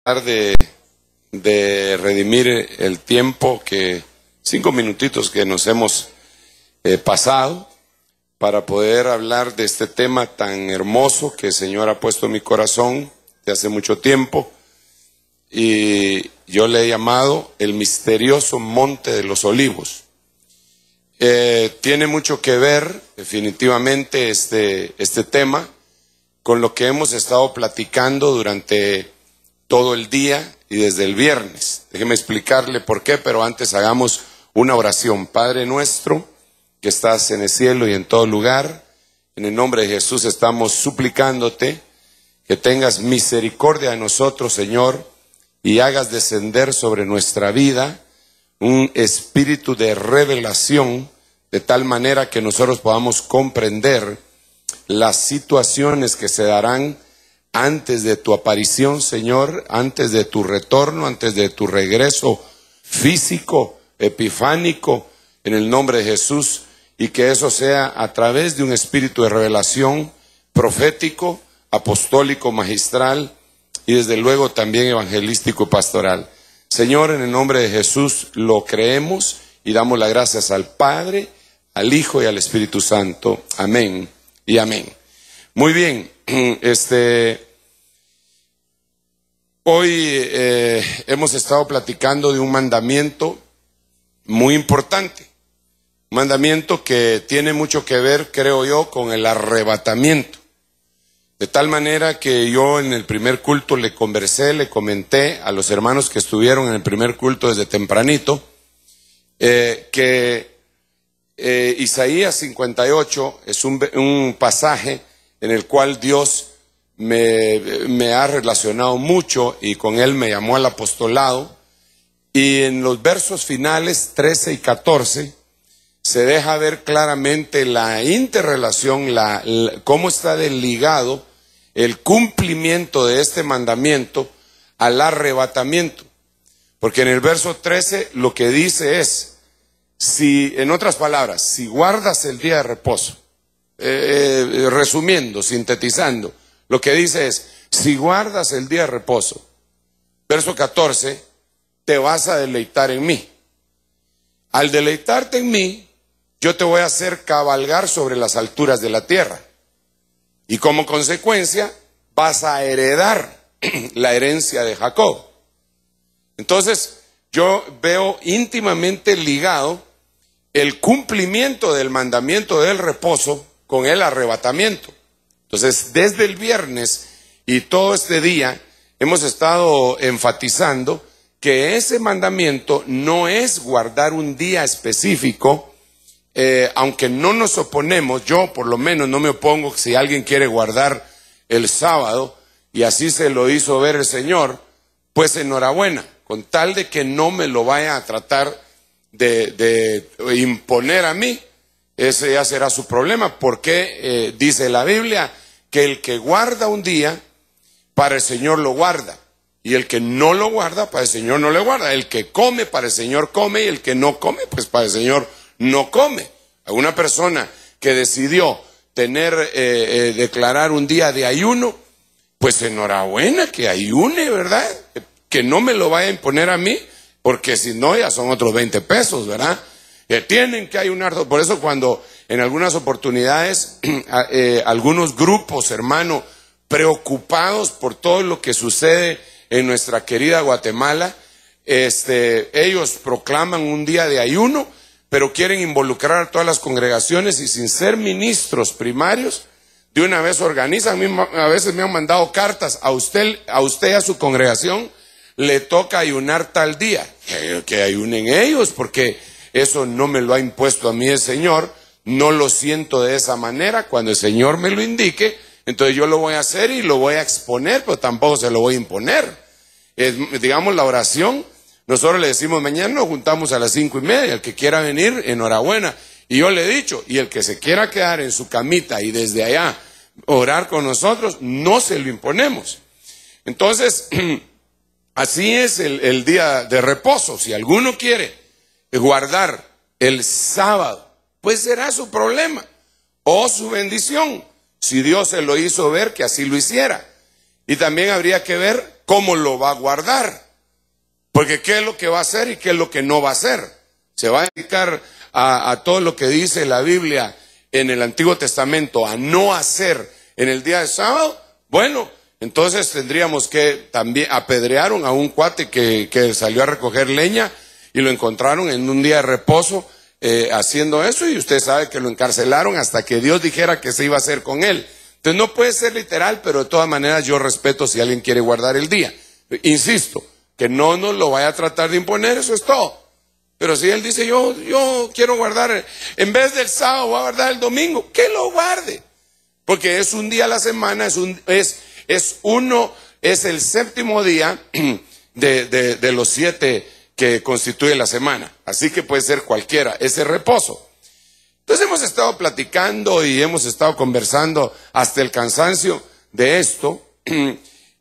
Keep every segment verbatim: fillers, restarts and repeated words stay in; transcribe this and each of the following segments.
De, de redimir el tiempo que cinco minutitos que nos hemos eh, pasado para poder hablar de este tema tan hermoso que el Señor ha puesto en mi corazón de hace mucho tiempo, y yo le he llamado el misterioso Monte de los Olivos. Eh, tiene mucho que ver definitivamente este, este tema con lo que hemos estado platicando durante todo el día y desde el viernes. Déjeme explicarle por qué, pero antes hagamos una oración. Padre nuestro, que estás en el cielo y en todo lugar, en el nombre de Jesús estamos suplicándote que tengas misericordia de nosotros, Señor, y hagas descender sobre nuestra vida un espíritu de revelación, de tal manera que nosotros podamos comprender las situaciones que se darán antes de tu aparición, Señor, antes de tu retorno, antes de tu regreso físico, epifánico, en el nombre de Jesús, y que eso sea a través de un espíritu de revelación profético, apostólico, magistral, y desde luego también evangelístico y pastoral. Señor, en el nombre de Jesús lo creemos y damos las gracias al Padre, al Hijo y al Espíritu Santo. Amén y amén. Muy bien. Este, hoy eh, hemos estado platicando de un mandamiento muy importante, un mandamiento que tiene mucho que ver, creo yo, con el arrebatamiento, de tal manera que yo en el primer culto le conversé, le comenté a los hermanos que estuvieron en el primer culto desde tempranito, eh, que eh, Isaías cincuenta y ocho es un, un pasaje en el cual Dios me, me ha relacionado mucho y con él me llamó al apostolado, y en los versos finales trece y catorce se deja ver claramente la interrelación, la, la, cómo está ligado el cumplimiento de este mandamiento al arrebatamiento, porque en el verso trece lo que dice es, si, en otras palabras, si guardas el día de reposo, Eh, resumiendo, sintetizando, lo que dice es, si guardas el día de reposo, verso catorce, te vas a deleitar en mí. Al deleitarte en mí, yo te voy a hacer cabalgar sobre las alturas de la tierra, y como consecuencia vas a heredar la herencia de Jacob. Entonces, yo veo íntimamente ligado el cumplimiento del mandamiento del reposo con el arrebatamiento. Entonces, desde el viernes y todo este día hemos estado enfatizando que ese mandamiento no es guardar un día específico, eh, aunque no nos oponemos, yo por lo menos no me opongo si alguien quiere guardar el sábado, y así se lo hizo ver el Señor, pues enhorabuena, con tal de que no me lo vaya a tratar de, de imponer a mí. Ese ya será su problema, porque eh, dice la Biblia que el que guarda un día, para el Señor lo guarda, y el que no lo guarda, para el Señor no le guarda. El que come, para el Señor come, y el que no come, pues para el Señor no come. A una persona que decidió tener, eh, eh, declarar un día de ayuno, pues enhorabuena que ayune, ¿verdad? Que no me lo vaya a imponer a mí, porque si no ya son otros veinte pesos, ¿verdad? Que tienen que ayunar. Por eso cuando en algunas oportunidades eh, algunos grupos, hermano, preocupados por todo lo que sucede en nuestra querida Guatemala, este, ellos proclaman un día de ayuno, pero quieren involucrar a todas las congregaciones, y sin ser ministros primarios, de una vez organizan. A veces me han mandado cartas, a usted, a usted y a su congregación le toca ayunar tal día, que, que ayunen ellos, porque eso no me lo ha impuesto a mí el Señor, no lo siento de esa manera. Cuando el Señor me lo indique, entonces yo lo voy a hacer y lo voy a exponer, pero tampoco se lo voy a imponer. Es, digamos, la oración, nosotros le decimos mañana nos juntamos a las cinco y media, el que quiera venir, enhorabuena. Y yo le he dicho, y el que se quiera quedar en su camita y desde allá orar con nosotros, no se lo imponemos. Entonces, así es el, el día de reposo. Si alguno quiere guardar el sábado, pues será su problema o su bendición, si Dios se lo hizo ver que así lo hiciera. Y también habría que ver cómo lo va a guardar. Porque qué es lo que va a hacer y qué es lo que no va a hacer. Se va a dedicar a, a todo lo que dice la Biblia en el Antiguo Testamento a no hacer en el día de sábado. Bueno, entonces tendríamos que también apedrearon a un cuate que, que salió a recoger leña y lo encontraron en un día de reposo eh, haciendo eso, y usted sabe que lo encarcelaron hasta que Dios dijera que se iba a hacer con él. Entonces no puede ser literal, pero de todas maneras yo respeto si alguien quiere guardar el día. Insisto, que no nos lo vaya a tratar de imponer, eso es todo. Pero si él dice, yo, yo quiero guardar, en vez del sábado voy a guardar el domingo, que lo guarde. Porque es un día a la semana, es un, es, es uno, es el séptimo día de, de, de los siete que constituye la semana. Así que puede ser cualquiera, ese reposo. Entonces hemos estado platicando y hemos estado conversando hasta el cansancio de esto. Y,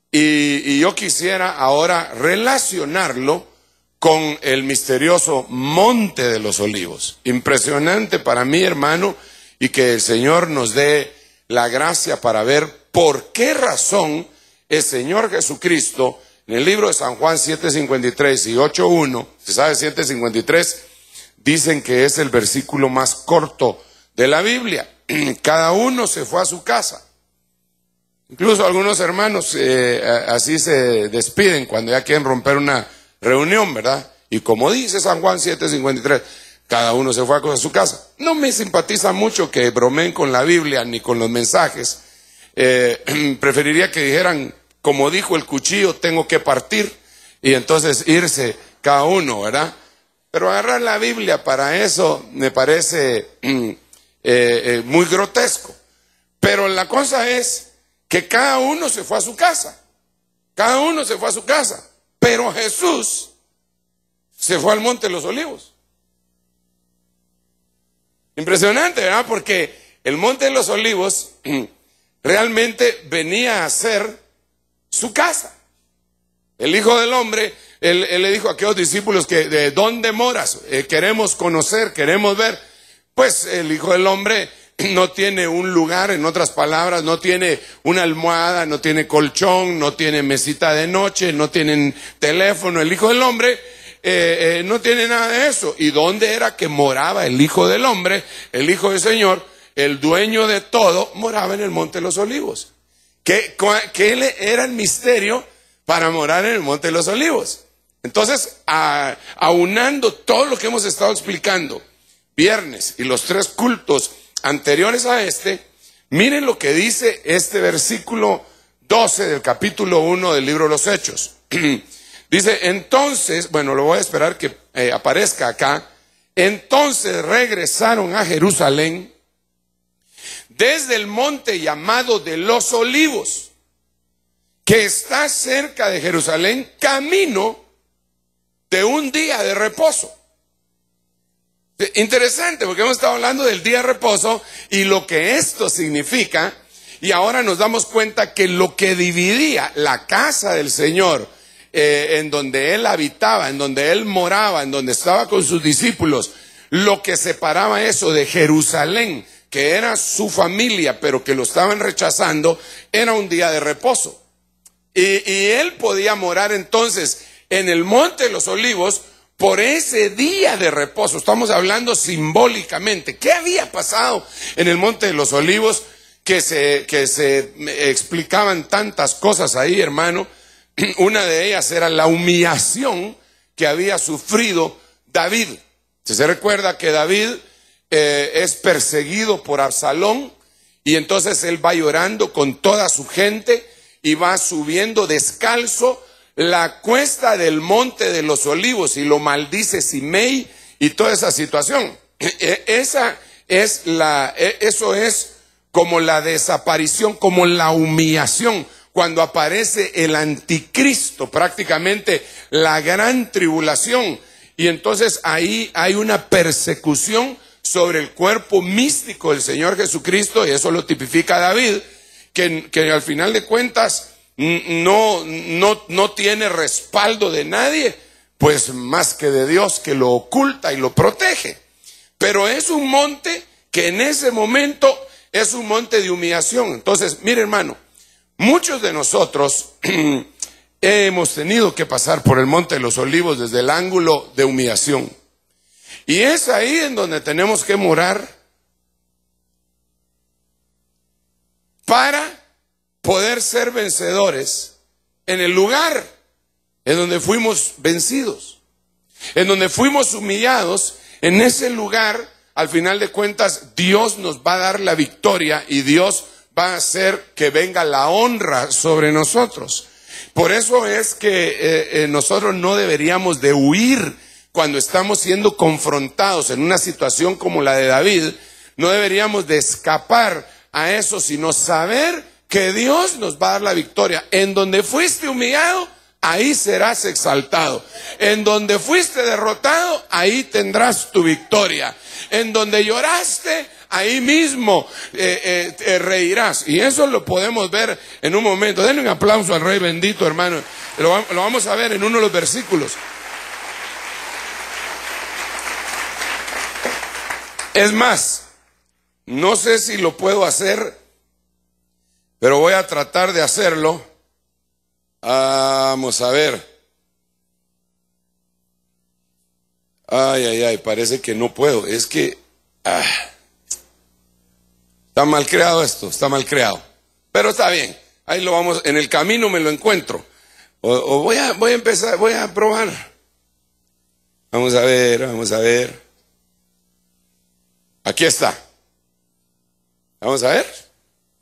y yo quisiera ahora relacionarlo con el misterioso Monte de los Olivos. Impresionante para mí, hermano, y que el Señor nos dé la gracia para ver por qué razón el Señor Jesucristo, en el libro de San Juan siete cincuenta y tres y ocho uno, se sabe siete cincuenta y tres, dicen que es el versículo más corto de la Biblia. Cada uno se fue a su casa. Incluso algunos hermanos eh, así se despiden cuando ya quieren romper una reunión, ¿verdad? Y como dice San Juan siete cincuenta y tres, cada uno se fue a su casa. No me simpatiza mucho que bromeen con la Biblia ni con los mensajes. Eh, preferiría que dijeran, como dijo el cuchillo, tengo que partir, y entonces irse cada uno, ¿verdad? Pero agarrar la Biblia para eso me parece eh, eh, muy grotesco. Pero la cosa es que cada uno se fue a su casa. Cada uno se fue a su casa. Pero Jesús se fue al Monte de los Olivos. Impresionante, ¿verdad? Porque el Monte de los Olivos realmente venía a ser su casa. El Hijo del Hombre, él, él le dijo a aquellos discípulos que de dónde moras, eh, queremos conocer, queremos ver. Pues el Hijo del Hombre no tiene un lugar, en otras palabras, no tiene una almohada, no tiene colchón, no tiene mesita de noche, no tiene teléfono. El Hijo del Hombre eh, eh, no tiene nada de eso. ¿Y dónde era que moraba el Hijo del Hombre? El Hijo del Señor, el dueño de todo, moraba en el Monte de los Olivos. ¿Qué, qué era el misterio para morar en el Monte de los Olivos? Entonces, a, aunando todo lo que hemos estado explicando viernes y los tres cultos anteriores a este, miren lo que dice este versículo doce del capítulo uno del libro de los Hechos. Dice, entonces, bueno, lo voy a esperar que eh, aparezca acá. Entonces regresaron a Jerusalén desde el monte llamado de los Olivos, que está cerca de Jerusalén, camino de un día de reposo. Interesante, porque hemos estado hablando del día de reposo y lo que esto significa, y ahora nos damos cuenta que lo que dividía la casa del Señor, eh, en donde Él habitaba, en donde Él moraba, en donde estaba con sus discípulos, lo que separaba eso de Jerusalén, que era su familia, pero que lo estaban rechazando, era un día de reposo. Y, y Él podía morar entonces en el Monte de los Olivos por ese día de reposo. Estamos hablando simbólicamente. ¿Qué había pasado en el Monte de los Olivos? Que se, que se explicaban tantas cosas ahí, hermano. Una de ellas era la humillación que había sufrido David. Si se recuerda que David eh, es perseguido por Absalón, y entonces él va llorando con toda su gente y va subiendo descalzo la cuesta del Monte de los Olivos, y lo maldice Simei y toda esa situación. Esa es la, eso es como la desaparición, como la humillación, cuando aparece el anticristo, prácticamente la gran tribulación. Y entonces ahí hay una persecución sobre el cuerpo místico del Señor Jesucristo, y eso lo tipifica David, que, que al final de cuentas no, no, no tiene respaldo de nadie, pues más que de Dios, que lo oculta y lo protege. Pero es un monte que en ese momento es un monte de humillación. Entonces, mire, hermano, muchos de nosotros hemos tenido que pasar por el Monte de los Olivos desde el ángulo de humillación. Y es ahí en donde tenemos que morar para poder ser vencedores en el lugar en donde fuimos vencidos, en donde fuimos humillados. En ese lugar, al final de cuentas, Dios nos va a dar la victoria y Dios va a hacer que venga la honra sobre nosotros. Por eso es que eh, eh, nosotros no deberíamos de huir cuando estamos siendo confrontados en una situación como la de David. No deberíamos de escapar a eso, sino saber que Dios nos va a dar la victoria. En donde fuiste humillado, ahí serás exaltado. En donde fuiste derrotado, ahí tendrás tu victoria. En donde lloraste, ahí mismo eh, eh, te reirás. Y eso lo podemos ver en un momento. Denle un aplauso al Rey bendito, hermano. Lo, lo vamos a ver en uno de los versículos. Es más, no sé si lo puedo hacer, pero voy a tratar de hacerlo. Vamos a ver. Ay, ay, ay, parece que no puedo. Es que ah, está mal creado esto, está mal creado. Pero está bien, ahí lo vamos, en el camino me lo encuentro. O, o voy a, voy a empezar, voy a probar. Vamos a ver, vamos a ver. Aquí está. Vamos a ver.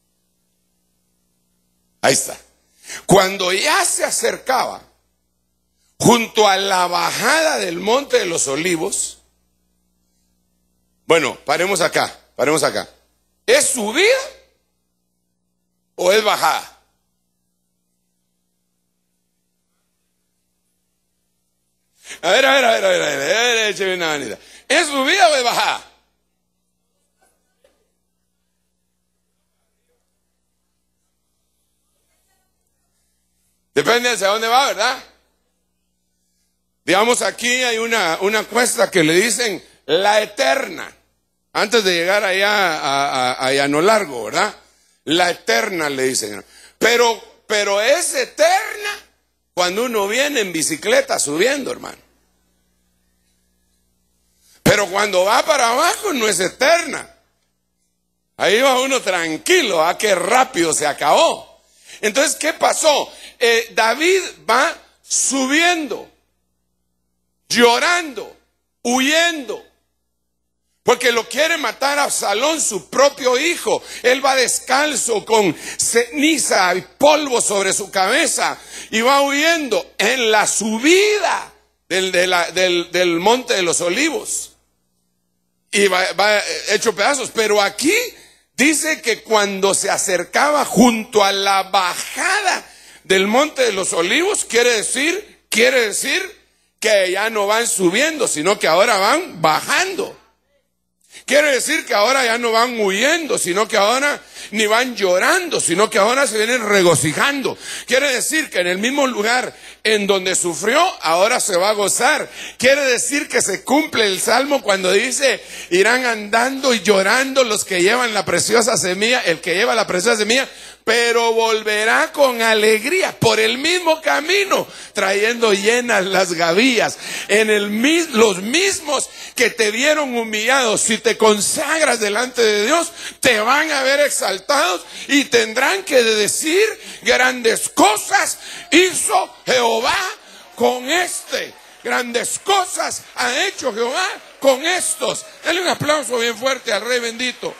Ahí está. Cuando ya se acercaba junto a la bajada del Monte de los Olivos, bueno, paremos acá, paremos acá. ¿Es subida o es bajada? A ver, a ver, a ver, a ver, a ver, a ver, écheme una manita. ¿Es subida o es bajada? Depende hacia dónde va, ¿verdad? Digamos, aquí hay una, una cuesta que le dicen la Eterna, antes de llegar allá a, a, a Llano Largo, ¿verdad? La Eterna le dicen. Pero, pero es eterna cuando uno viene en bicicleta subiendo, hermano. Pero cuando va para abajo no es eterna. Ahí va uno tranquilo, ¿ah? Qué rápido se acabó. Entonces, ¿qué pasó? Eh, David va subiendo, llorando, huyendo, porque lo quiere matar a Absalón, su propio hijo. Él va descalzo con ceniza y polvo sobre su cabeza y va huyendo en la subida del, de la, del, del Monte de los Olivos. Y va, va hecho pedazos, pero aquí dice que cuando se acercaba junto a la bajada del Monte de los Olivos, quiere decir, quiere decir que ya no van subiendo, sino que ahora van bajando. Quiere decir que ahora ya no van huyendo, sino que ahora ni van llorando, sino que ahora se vienen regocijando. Quiere decir que en el mismo lugar en donde sufrió, ahora se va a gozar. Quiere decir que se cumple el Salmo cuando dice, irán andando y llorando los que llevan la preciosa semilla, el que lleva la preciosa semilla, pero volverá con alegría por el mismo camino, trayendo llenas las gavillas. En el los mismos que te vieron humillados, si te consagras delante de Dios, te van a ver exaltados y tendrán que decir, grandes cosas hizo Jehová con este. Grandes cosas ha hecho Jehová con estos. Dale un aplauso bien fuerte al Rey bendito.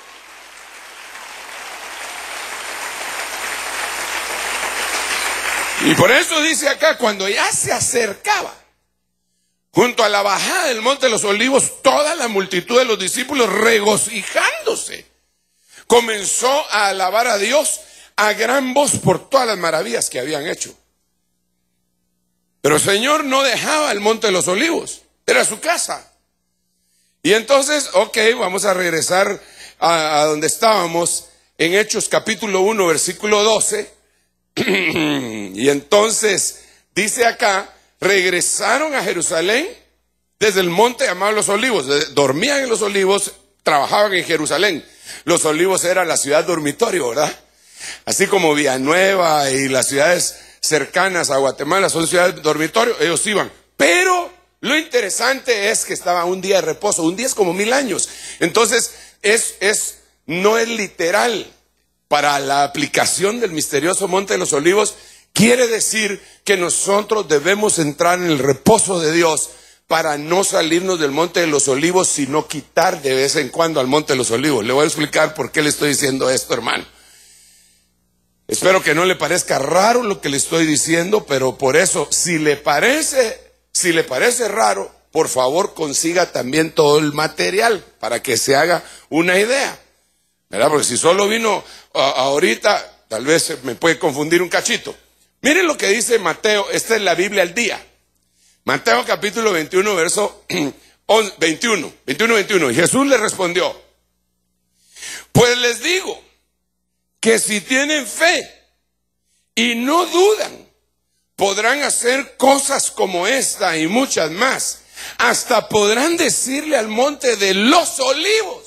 Y por eso dice acá, cuando ya se acercaba junto a la bajada del Monte de los Olivos, toda la multitud de los discípulos, regocijándose, comenzó a alabar a Dios a gran voz por todas las maravillas que habían hecho. Pero el Señor no dejaba el Monte de los Olivos, era su casa. Y entonces, ok, vamos a regresar a, a donde estábamos, en Hechos capítulo uno, versículo doce. Y entonces dice acá, regresaron a Jerusalén desde el monte llamado Los Olivos. Dormían en Los Olivos, trabajaban en Jerusalén. Los Olivos era la ciudad dormitorio, ¿verdad? Así como Villanueva y las ciudades cercanas a Guatemala, son ciudades dormitorio, ellos iban. Pero lo interesante es que estaba un día de reposo. Un día es como mil años. Entonces, es, es, no es literal. Para la aplicación del misterioso Monte de los Olivos, quiere decir que nosotros debemos entrar en el reposo de Dios para no salirnos del Monte de los Olivos, sino quitar de vez en cuando al Monte de los Olivos. Le voy a explicar por qué le estoy diciendo esto, hermano. Espero que no le parezca raro lo que le estoy diciendo, pero por eso, si le parece, si le parece raro, por favor consiga también todo el material para que se haga una idea, ¿verdad? Porque si solo vino a, ahorita, tal vez me puede confundir un cachito. Miren lo que dice Mateo, esta es la Biblia al día. Mateo capítulo veintiuno, verso veintiuno, veintiuno, veintiuno. Y Jesús le respondió: pues les digo que si tienen fe y no dudan, podrán hacer cosas como esta y muchas más. Hasta podrán decirle al monte de los olivos: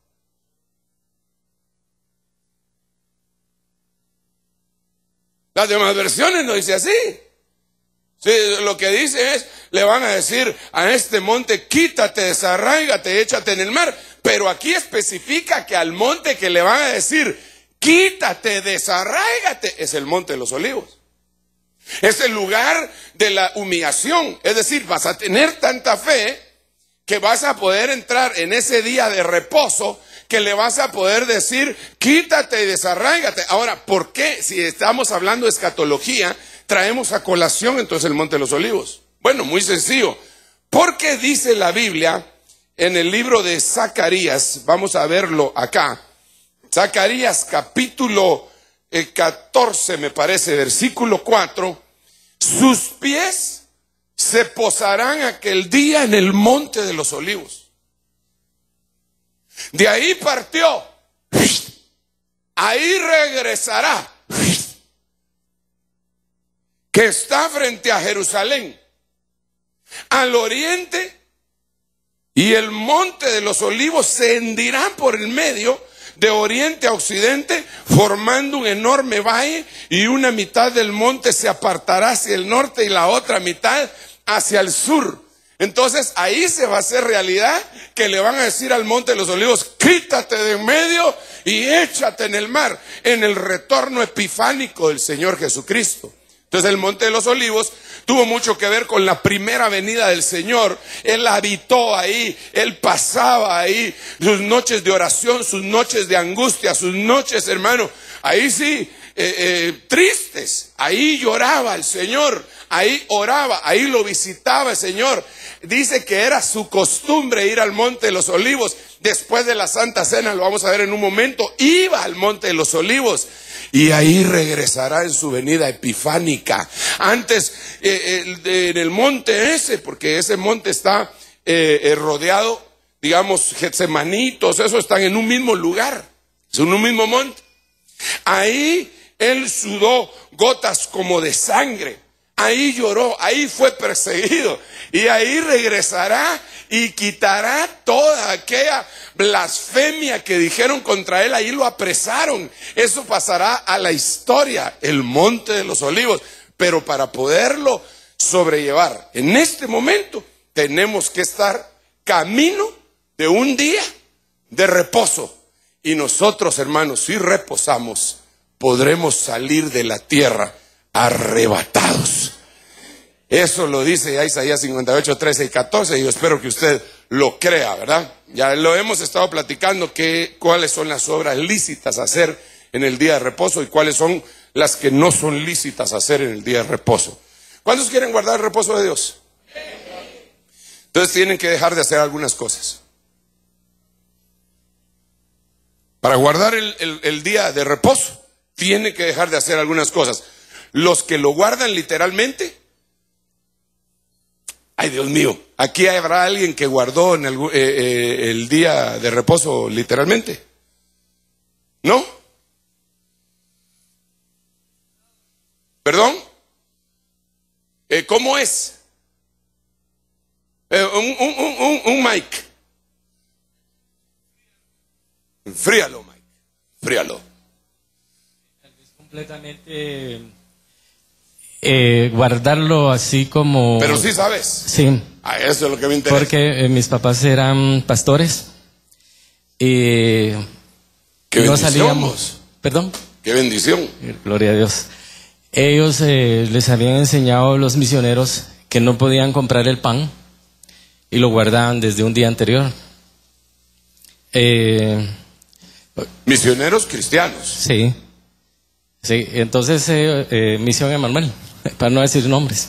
las demás versiones no dice así. Sí, lo que dice es, le van a decir a este monte: quítate, desarráigate, échate en el mar. Pero aquí especifica que al monte que le van a decir: quítate, desarráigate, es el monte de los olivos. Es el lugar de la humillación. Es decir, vas a tener tanta fe que vas a poder entrar en ese día de reposo, que le vas a poder decir: quítate y desarráigate. Ahora, ¿por qué? Si estamos hablando de escatología, traemos a colación entonces el Monte de los Olivos. Bueno, muy sencillo. Porque dice la Biblia en el libro de Zacarías, vamos a verlo acá, Zacarías capítulo catorce, me parece, versículo cuatro: sus pies se posarán aquel día en el Monte de los Olivos. De ahí partió, ahí regresará, que está frente a Jerusalén, al oriente, y el Monte de los Olivos se hendirá por el medio, de oriente a occidente, formando un enorme valle, y una mitad del monte se apartará hacia el norte y la otra mitad hacia el sur. Entonces ahí se va a hacer realidad que le van a decir al Monte de los Olivos: quítate de en medio y échate en el mar, en el retorno epifánico del Señor Jesucristo. Entonces el Monte de los Olivos tuvo mucho que ver con la primera venida del Señor. Él habitó ahí, Él pasaba ahí, sus noches de oración, sus noches de angustia, sus noches, hermano, ahí sí, eh, eh, tristes, ahí lloraba el Señor, ahí oraba, ahí lo visitaba el Señor. Dice que era su costumbre ir al Monte de los Olivos. Después de la Santa Cena, lo vamos a ver en un momento, iba al Monte de los Olivos. Y ahí regresará en su venida epifánica. Antes, eh, eh, de, en el monte ese, porque ese monte está eh, eh, rodeado, digamos, Getsemaní, todos esos están en un mismo lugar, es en un mismo monte. Ahí él sudó gotas como de sangre. Ahí lloró, ahí fue perseguido. Y ahí regresará y quitará toda aquella blasfemia que dijeron contra él. Ahí lo apresaron. Eso pasará a la historia, el Monte de los Olivos. Pero para poderlo sobrellevar en este momento, tenemos que estar camino de un día de reposo. Y nosotros, hermanos, si reposamos, podremos salir de la tierra arrebatados. Eso lo dice ya Isaías cincuenta y ocho, trece y catorce, y yo espero que usted lo crea, ¿verdad? Ya lo hemos estado platicando, que cuáles son las obras lícitas a hacer en el día de reposo y cuáles son las que no son lícitas a hacer en el día de reposo. ¿Cuántos quieren guardar el reposo de Dios? Entonces tienen que dejar de hacer algunas cosas. Para guardar el, el, el día de reposo, tiene que dejar de hacer algunas cosas. Los que lo guardan literalmente, ay Dios mío, aquí habrá alguien que guardó en el, eh, eh, el día de reposo literalmente, ¿no? ¿Perdón? Eh, ¿Cómo es? Eh, un, un, un, un mic. Enfríalo, Mike. Enfríalo. Tal vez completamente Eh, guardarlo así como... Pero sí sabes. Sí. Ah, eso es lo que me interesa. Porque eh, mis papás eran pastores y Qué no bendición, salíamos. vos. Perdón. Qué bendición. Gloria a Dios. Ellos eh, les habían enseñado a los misioneros que no podían comprar el pan y lo guardaban desde un día anterior. Eh, Misioneros cristianos. sí. Sí, entonces eh, eh, Misión Emanuel, para no decir nombres.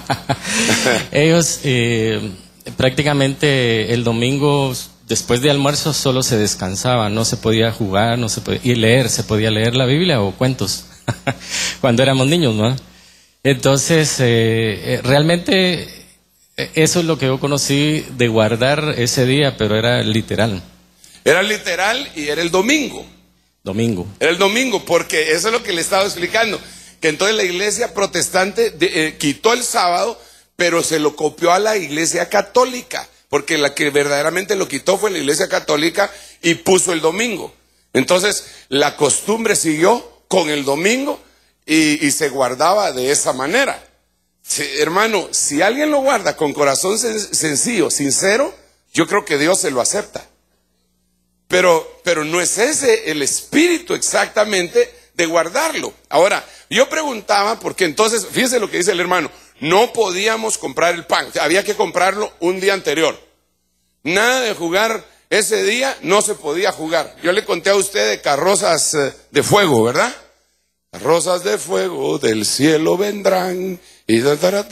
Ellos eh, prácticamente el domingo después de almuerzo solo se descansaba, no se podía jugar, no se podía, y leer, se podía leer la Biblia o cuentos cuando éramos niños, ¿no? Entonces eh, realmente eso es lo que yo conocí de guardar ese día, pero era literal. Era literal y era el domingo. Domingo. Era el domingo, porque eso es lo que le estaba explicando. Que entonces la iglesia protestante de, eh, quitó el sábado, pero se lo copió a la iglesia católica. Porque la que verdaderamente lo quitó fue la iglesia católica y puso el domingo. Entonces la costumbre siguió con el domingo y, y se guardaba de esa manera. Sí, hermano, si alguien lo guarda con corazón sen- sencillo, sincero, yo creo que Dios se lo acepta. Pero, pero no es ese el espíritu exactamente de guardarlo. Ahora, yo preguntaba, porque entonces, fíjese lo que dice el hermano, no podíamos comprar el pan, había que comprarlo un día anterior. Nada de jugar ese día, no se podía jugar. Yo le conté a usted de carrozas eh, de fuego, ¿verdad? Carrozas de fuego del cielo vendrán. Y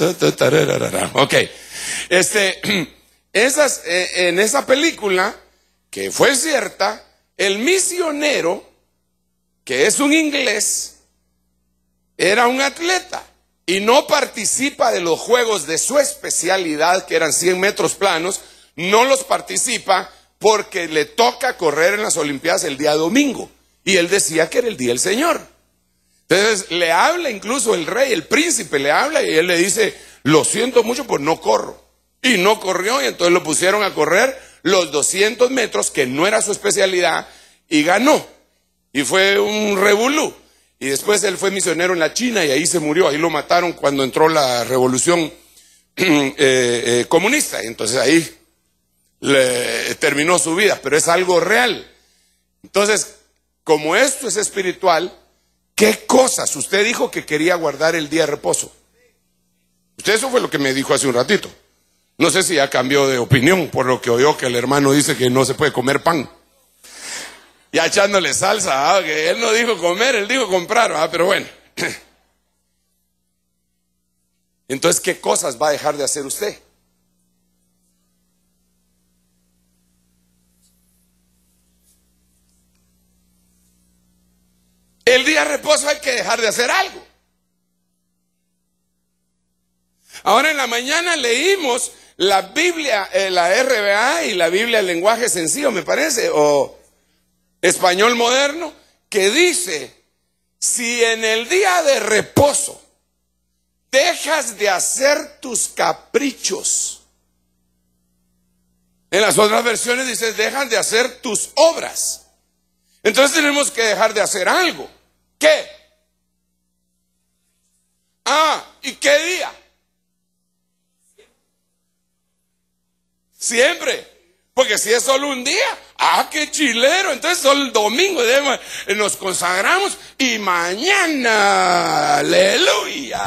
ok, este, esas, eh, en esa película, que fue cierta, el misionero, que es un inglés, era un atleta y no participa de los juegos de su especialidad, que eran cien metros planos, no los participa porque le toca correr en las Olimpiadas el día domingo. Y él decía que era el día del Señor. Entonces le habla incluso el rey, el príncipe le habla y él le dice, lo siento mucho, pues no corro. Y no corrió y entonces lo pusieron a correr los doscientos metros, que no era su especialidad, y ganó. Y fue un revolú. Y después él fue misionero en la China y ahí se murió. Ahí lo mataron cuando entró la revolución eh, eh, comunista. Y entonces ahí le terminó su vida. Pero es algo real. Entonces, como esto es espiritual, ¿qué cosas? Usted dijo que quería guardar el día de reposo. Usted eso fue lo que me dijo hace un ratito. No sé si ya cambió de opinión por lo que oyó que el hermano dice que no se puede comer pan. Ya echándole salsa, ¿ah? Que él no dijo comer, él dijo comprar, ¿ah? Pero bueno. Entonces, ¿qué cosas va a dejar de hacer usted? El día de reposo hay que dejar de hacer algo. Ahora en la mañana leímos la Biblia, eh, la R B A y la Biblia en lenguaje sencillo, me parece, o español moderno, que dice, si en el día de reposo dejas de hacer tus caprichos, en las otras versiones dice, dejas de hacer tus obras. Entonces tenemos que dejar de hacer algo. ¿Qué? Ah, ¿y qué día? Siempre, porque si es solo un día, ah, qué chilero, entonces solo el domingo nos consagramos y mañana, aleluya.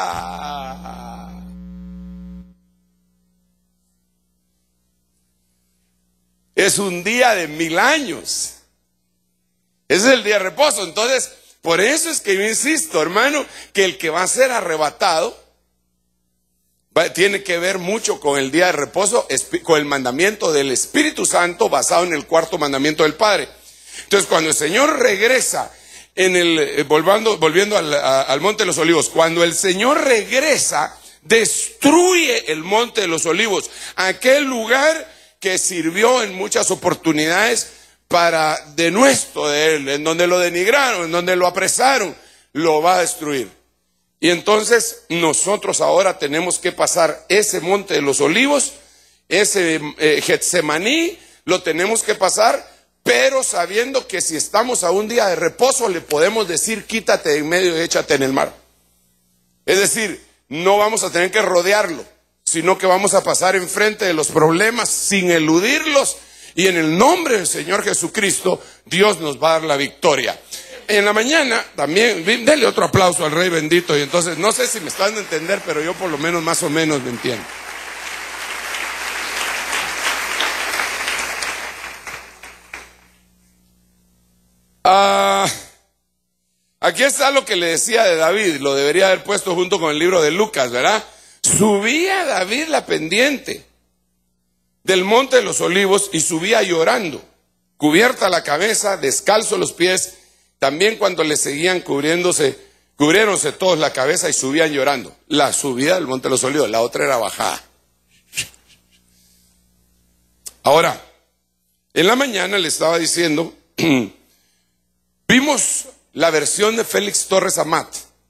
Es un día de mil años. Ese es el día de reposo. Entonces, por eso es que yo insisto, hermano, que el que va a ser arrebatado Va, tiene que ver mucho con el día de reposo, con el mandamiento del Espíritu Santo basado en el cuarto mandamiento del Padre. Entonces, cuando el Señor regresa, en el, eh, volviendo, volviendo al, a, al Monte de los Olivos, cuando el Señor regresa, destruye el Monte de los Olivos, aquel lugar que sirvió en muchas oportunidades para denuesto de Él, en donde lo denigraron, en donde lo apresaron, lo va a destruir. Y entonces nosotros ahora tenemos que pasar ese Monte de los Olivos, ese eh, Getsemaní, lo tenemos que pasar, pero sabiendo que si estamos a un día de reposo le podemos decir quítate de en medio y échate en el mar. Es decir, no vamos a tener que rodearlo, sino que vamos a pasar enfrente de los problemas sin eludirlos, y en el nombre del Señor Jesucristo, Dios nos va a dar la victoria. En la mañana también, denle otro aplauso al Rey bendito, y entonces, no sé si me están dando a entender, pero yo por lo menos más o menos me entiendo. Ah, aquí está lo que le decía de David, lo debería haber puesto junto con el libro de Lucas, ¿verdad? Subía David la pendiente del monte de los olivos y subía llorando, cubierta la cabeza, descalzo los pies. También cuando le seguían cubriéndose, cubriéronse todos la cabeza y subían llorando. La subida del monte de los olivos, la otra era bajada. Ahora, en la mañana le estaba diciendo, vimos la versión de Félix Torres Amat,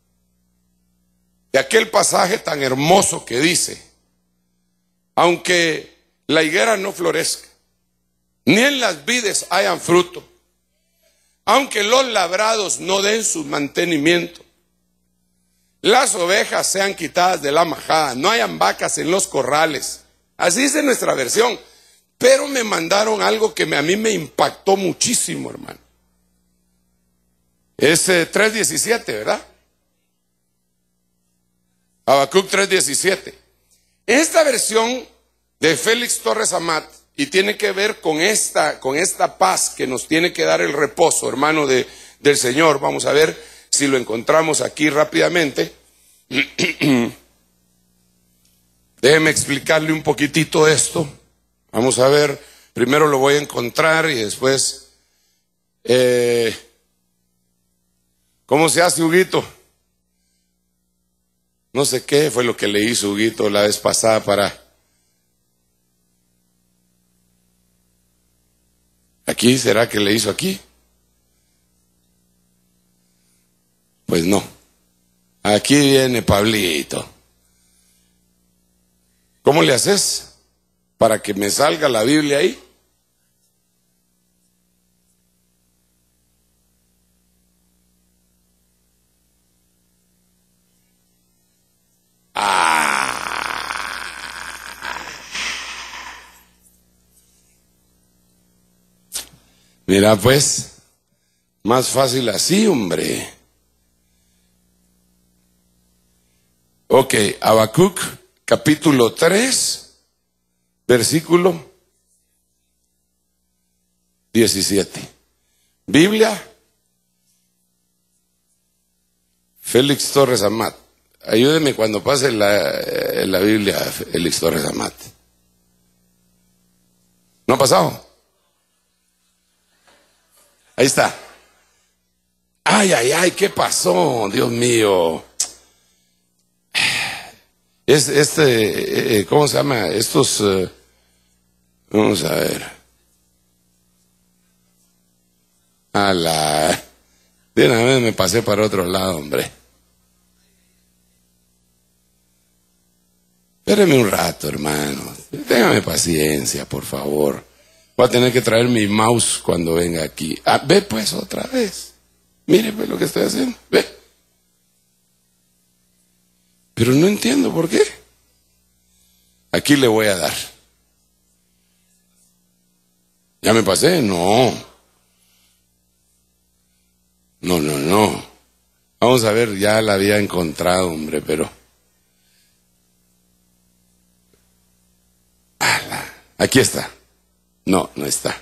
de aquel pasaje tan hermoso que dice: aunque la higuera no florezca, ni en las vides hayan fruto, aunque los labrados no den su mantenimiento, las ovejas sean quitadas de la majada, no hayan vacas en los corrales. Así dice nuestra versión. Pero me mandaron algo que me, a mí me impactó muchísimo, hermano. Es eh, tres diecisiete, ¿verdad? Habacuc tres diecisiete. Esta versión de Félix Torres Amat, y tiene que ver con esta, con esta paz que nos tiene que dar el reposo, hermano, de, del Señor. Vamos a ver si lo encontramos aquí rápidamente. Déjeme explicarle un poquitito esto. Vamos a ver, primero lo voy a encontrar y después... Eh, ¿Cómo se hace, Huguito? No sé qué fue lo que le hizo Huguito la vez pasada para... ¿Aquí? ¿Será que le hizo aquí? Pues no. Aquí viene Pablito. ¿Cómo le haces para que me salga la Biblia ahí? Mira pues, más fácil así, hombre. Ok, Habacuc, capítulo tres, versículo diecisiete. Biblia, Félix Torres Amat. Ayúdeme cuando pase la, la Biblia, Félix Torres Amat. ¿No ha pasado? Ahí está. Ay, ay, ay, ¿qué pasó? Dios mío. Es este, eh, ¿cómo se llama? Estos, eh, vamos a ver. A la, de una vez me pasé para otro lado, hombre. Espéreme un rato, hermano. Téngame paciencia, por favor. Voy a tener que traer mi mouse cuando venga aquí. Ah, ve pues otra vez. Mire pues lo que estoy haciendo. Ve. Pero no entiendo por qué. Aquí le voy a dar. ¿Ya me pasé? No. No, no, no. Vamos a ver, ya la había encontrado, hombre, pero... Aquí está. No, no está.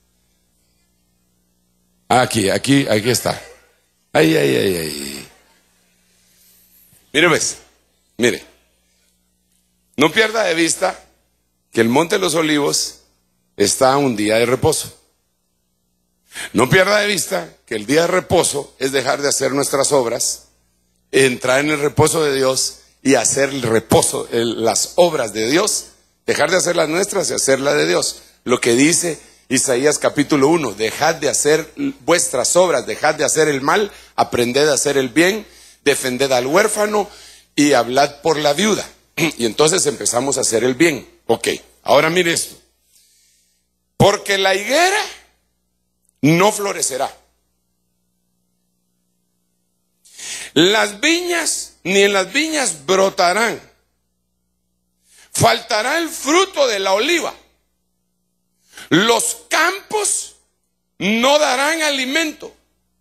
Aquí, aquí, aquí está. Ay, ay, ay, ay. Mire pues, mire. No pierda de vista que el Monte de los Olivos está un día de reposo. No pierda de vista que el día de reposo es dejar de hacer nuestras obras, entrar en el reposo de Dios y hacer el reposo, el, las obras de Dios, dejar de hacer las nuestras y hacer las de Dios. Lo que dice Isaías capítulo uno, dejad de hacer vuestras obras, dejad de hacer el mal, aprended a hacer el bien, defended al huérfano y hablad por la viuda. Y entonces empezamos a hacer el bien. Ok, ahora mire esto. Porque la higuera no florecerá. Las viñas ni en las viñas brotarán. Faltará el fruto de la oliva. Los campos no darán alimento.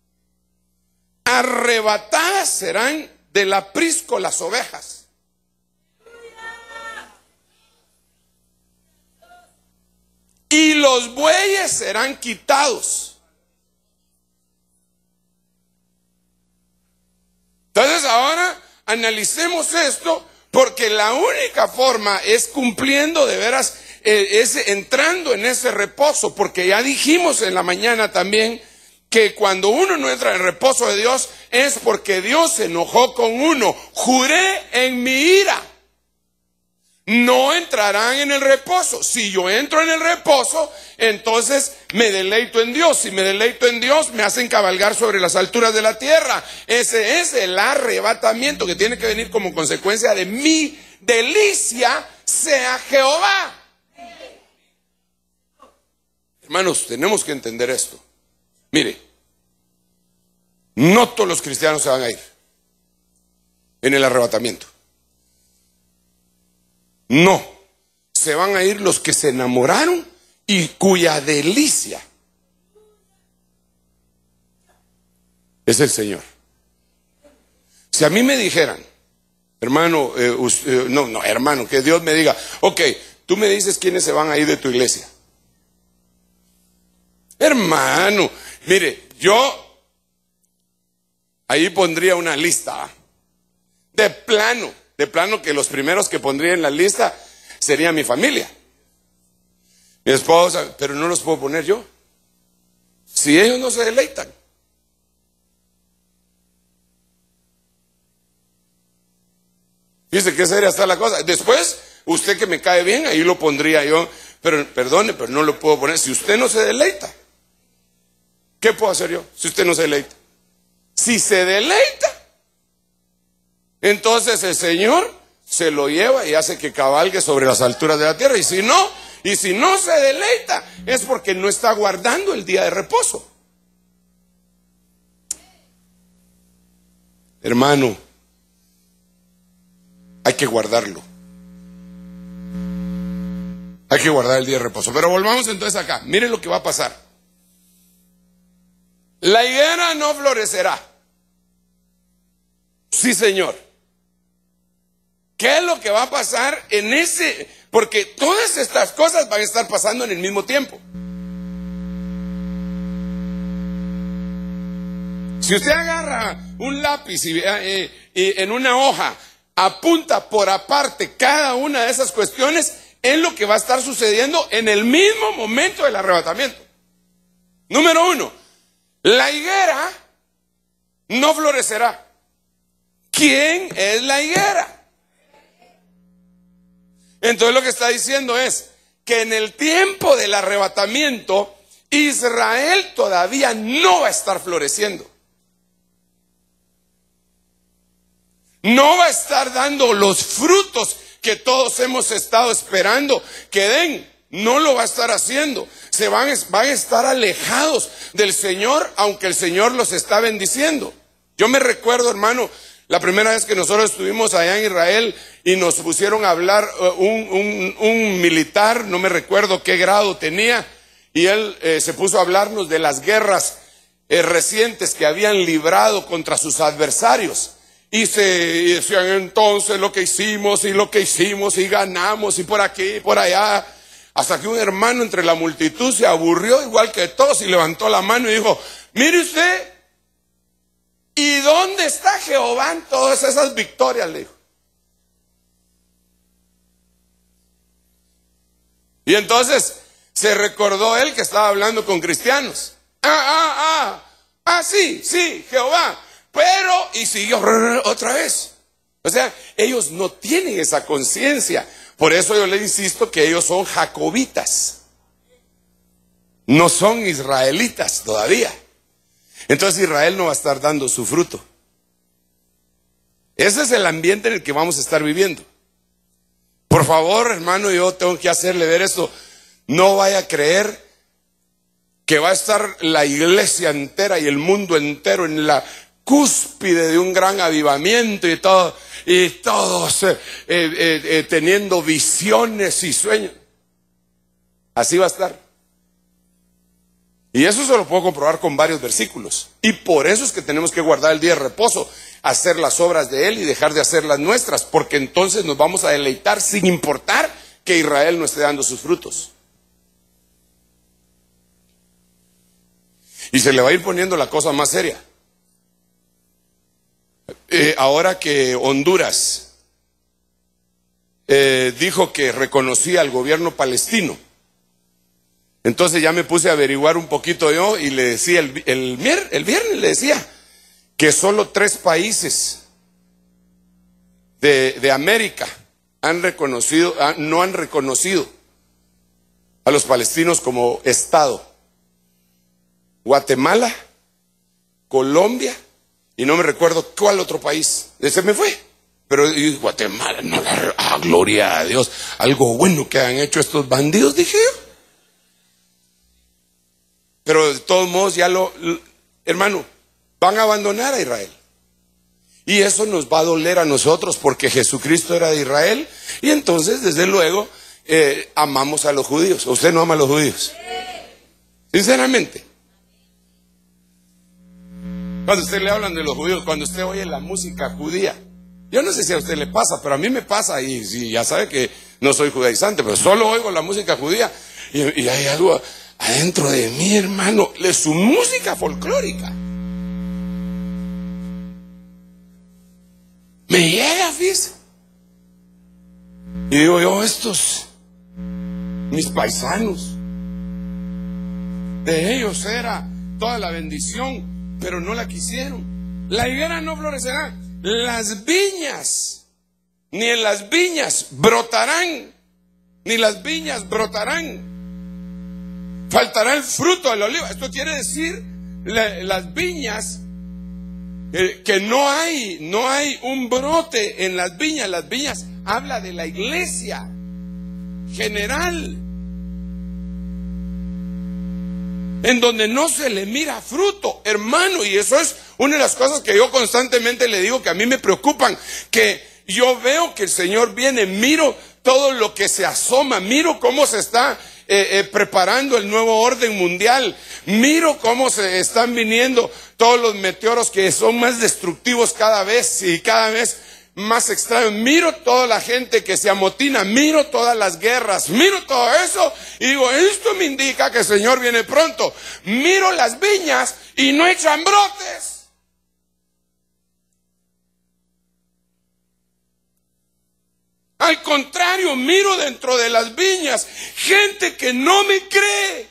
Arrebatadas serán del aprisco las ovejas. Y los bueyes serán quitados. Entonces ahora analicemos esto, porque la única forma es cumpliendo de veras, eh, es entrando en ese reposo, porque ya dijimos en la mañana también que cuando uno no entra en el reposo de Dios es porque Dios se enojó con uno. Juré en mi ira, no entrarán en el reposo. Si yo entro en el reposo, entonces me deleito en Dios. Si me deleito en Dios, me hacen cabalgar sobre las alturas de la tierra. Ese es el arrebatamiento que tiene que venir como consecuencia de mi delicia sea Jehová. Hermanos, tenemos que entender esto. Mire, no todos los cristianos se van a ir en el arrebatamiento. No, se van a ir los que se enamoraron y cuya delicia es el Señor. Si a mí me dijeran, hermano, eh, usted, no, no, hermano, que Dios me diga, ok, tú me dices quiénes se van a ir de tu iglesia. Hermano, mire, yo ahí pondría una lista de plano. De plano que los primeros que pondría en la lista sería mi familia, mi esposa, pero no los puedo poner yo, si ellos no se deleitan. Fíjese qué seria está la cosa. Después, usted que me cae bien, ahí lo pondría yo, pero perdone, pero no lo puedo poner. Si usted no se deleita, ¿qué puedo hacer yo si usted no se deleita? Si se deleita, entonces el Señor se lo lleva y hace que cabalgue sobre las alturas de la tierra. Y si no, y si no se deleita, es porque no está guardando el día de reposo. Hermano, hay que guardarlo. Hay que guardar el día de reposo. Pero volvamos entonces acá. Miren lo que va a pasar. La higuera no florecerá. Sí, Señor. ¿Qué es lo que va a pasar en ese? Porque todas estas cosas van a estar pasando en el mismo tiempo. Si usted agarra un lápiz y, eh, y en una hoja apunta por aparte cada una de esas cuestiones, es lo que va a estar sucediendo en el mismo momento del arrebatamiento. Número uno, la higuera no florecerá. ¿Quién es la higuera? Entonces lo que está diciendo es que en el tiempo del arrebatamiento, Israel todavía no va a estar floreciendo. No va a estar dando los frutos que todos hemos estado esperando que den. No lo va a estar haciendo. Se van, van a estar alejados del Señor, aunque el Señor los está bendiciendo. Yo me recuerdo, hermano, la primera vez que nosotros estuvimos allá en Israel y nos pusieron a hablar uh, un, un, un militar, no me recuerdo qué grado tenía, y él eh, se puso a hablarnos de las guerras eh, recientes que habían librado contra sus adversarios. Y se y decían entonces lo que hicimos y lo que hicimos y ganamos y por aquí y por allá. Hasta que un hermano entre la multitud se aburrió igual que todos y levantó la mano y dijo, mire usted, ¿y dónde está Jehová en todas esas victorias? Le dijo. Y entonces se recordó él que estaba hablando con cristianos. Ah, ah, ah, ah, sí, sí, Jehová. Pero, y siguió otra vez. O sea, ellos no tienen esa conciencia. Por eso yo le insisto que ellos son jacobitas. No son israelitas todavía. Entonces Israel no va a estar dando su fruto. Ese es el ambiente en el que vamos a estar viviendo. Por favor, hermano, yo tengo que hacerle ver esto. No vaya a creer que va a estar la iglesia entera y el mundo entero en la cúspide de un gran avivamiento y todo, y todos eh, eh, eh, teniendo visiones y sueños. Así va a estar. Y eso se lo puedo comprobar con varios versículos. Y por eso es que tenemos que guardar el día de reposo, hacer las obras de Él y dejar de hacer las nuestras, porque entonces nos vamos a deleitar sin importar que Israel no esté dando sus frutos. Y se le va a ir poniendo la cosa más seria. Eh, ahora que Honduras eh, dijo que reconocía al gobierno palestino, entonces ya me puse a averiguar un poquito yo y le decía el, el, el viernes le decía que solo tres países de, de América han reconocido, no han reconocido a los palestinos como Estado: Guatemala, Colombia y no me recuerdo cuál otro país. Ese me fue. Pero y Guatemala, no, la, ah, gloria a Dios, algo bueno que han hecho estos bandidos, dije yo. Pero de todos modos ya lo, hermano, van a abandonar a Israel. Y eso nos va a doler a nosotros porque Jesucristo era de Israel. Y entonces, desde luego, eh, amamos a los judíos. ¿Usted no ama a los judíos? Sinceramente. Cuando usted le hablan de los judíos, cuando usted oye la música judía, yo no sé si a usted le pasa, pero a mí me pasa, y, y ya sabe que no soy judaizante, pero solo oigo la música judía y, y hay algo adentro de mí, hermano, de su música folclórica. Me llega, fíjese. Y digo yo, estos, mis paisanos, de ellos era toda la bendición, pero no la quisieron. La higuera no florecerá, las viñas, ni en las viñas brotarán, ni las viñas brotarán. Faltará el fruto del olivo. Esto quiere decir la, las viñas, eh, que no hay, no hay un brote en las viñas. Las viñas habla de la iglesia general, en donde no se le mira fruto, hermano. Y eso es una de las cosas que yo constantemente le digo que a mí me preocupan, que yo veo que el Señor viene, miro todo lo que se asoma, miro cómo se está eh, eh, preparando el nuevo orden mundial, miro cómo se están viniendo todos los meteoros que son más destructivos cada vez y cada vez más extraños. Miro toda la gente que se amotina, miro todas las guerras, miro todo eso y digo, esto me indica que el Señor viene pronto. Miro las viñas y no echan brotes. Al contrario, miro dentro de las viñas gente que no me cree,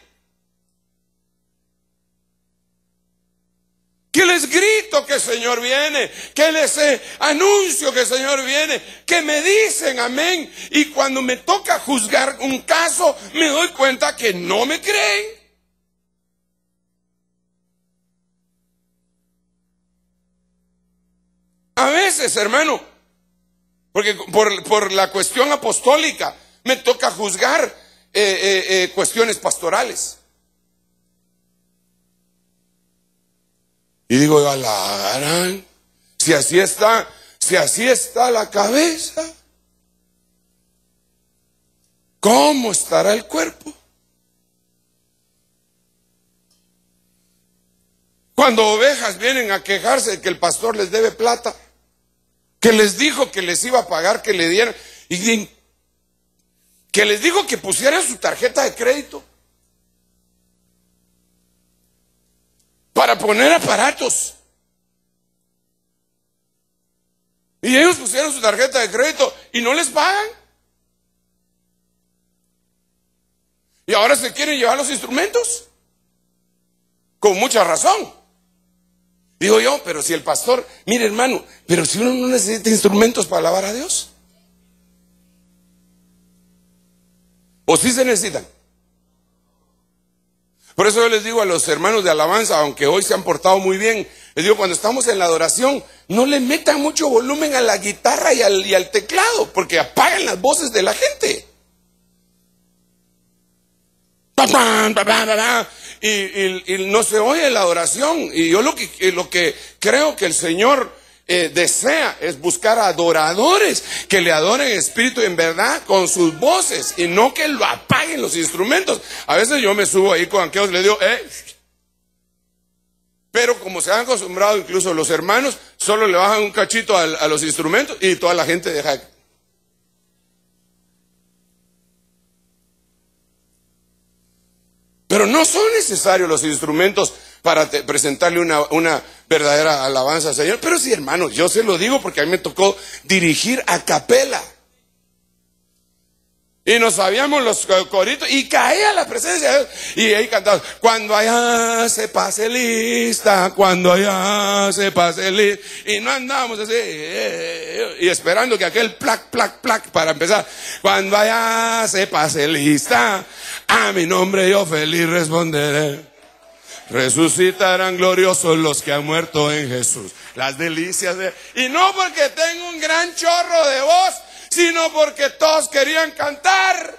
que les grito que el Señor viene, que les eh, anuncio que el Señor viene, que me dicen amén, y cuando me toca juzgar un caso me doy cuenta que no me creen. A veces, hermano, porque por, por la cuestión apostólica me toca juzgar eh, eh, eh, cuestiones pastorales. Y digo, a la gran, si así está, si así está la cabeza, ¿cómo estará el cuerpo? Cuando ovejas vienen a quejarse de que el pastor les debe plata, que les dijo que les iba a pagar, que le dieran, y que les dijo que pusieran su tarjeta de crédito para poner aparatos. Y ellos pusieron su tarjeta de crédito y no les pagan. Y ahora se quieren llevar los instrumentos. Con mucha razón. Digo yo, pero si el pastor, mire hermano, pero si uno no necesita instrumentos para alabar a Dios. ¿O sí se necesitan? Por eso yo les digo a los hermanos de alabanza, aunque hoy se han portado muy bien, les digo, cuando estamos en la adoración, no le metan mucho volumen a la guitarra y al, y al teclado, porque apagan las voces de la gente. y, y, y no se oye la adoración. Y yo lo que, lo que creo que el Señor eh, desea es buscar adoradores que le adoren en espíritu y en verdad con sus voces, y no que lo apaguen los instrumentos. A veces yo me subo ahí con aquellos, le digo, eh, pero como se han acostumbrado incluso los hermanos, solo le bajan un cachito a, a los instrumentos y toda la gente deja. Pero no son necesarios los instrumentos para te, presentarle una, una verdadera alabanza al Señor. Pero sí, hermanos, yo se lo digo porque a mí me tocó dirigir a capela. Y nos sabíamos los coritos y caía la presencia de Dios. Y ahí cantamos, cuando allá se pase lista, cuando allá se pase lista. Y no andábamos así, y esperando que aquel plac, plac, plac para empezar. Cuando allá se pase lista, a mi nombre yo feliz responderé. Resucitarán gloriosos los que han muerto en Jesús. Las delicias de... Y no porque tengo un gran chorro de voz, sino porque todos querían cantar.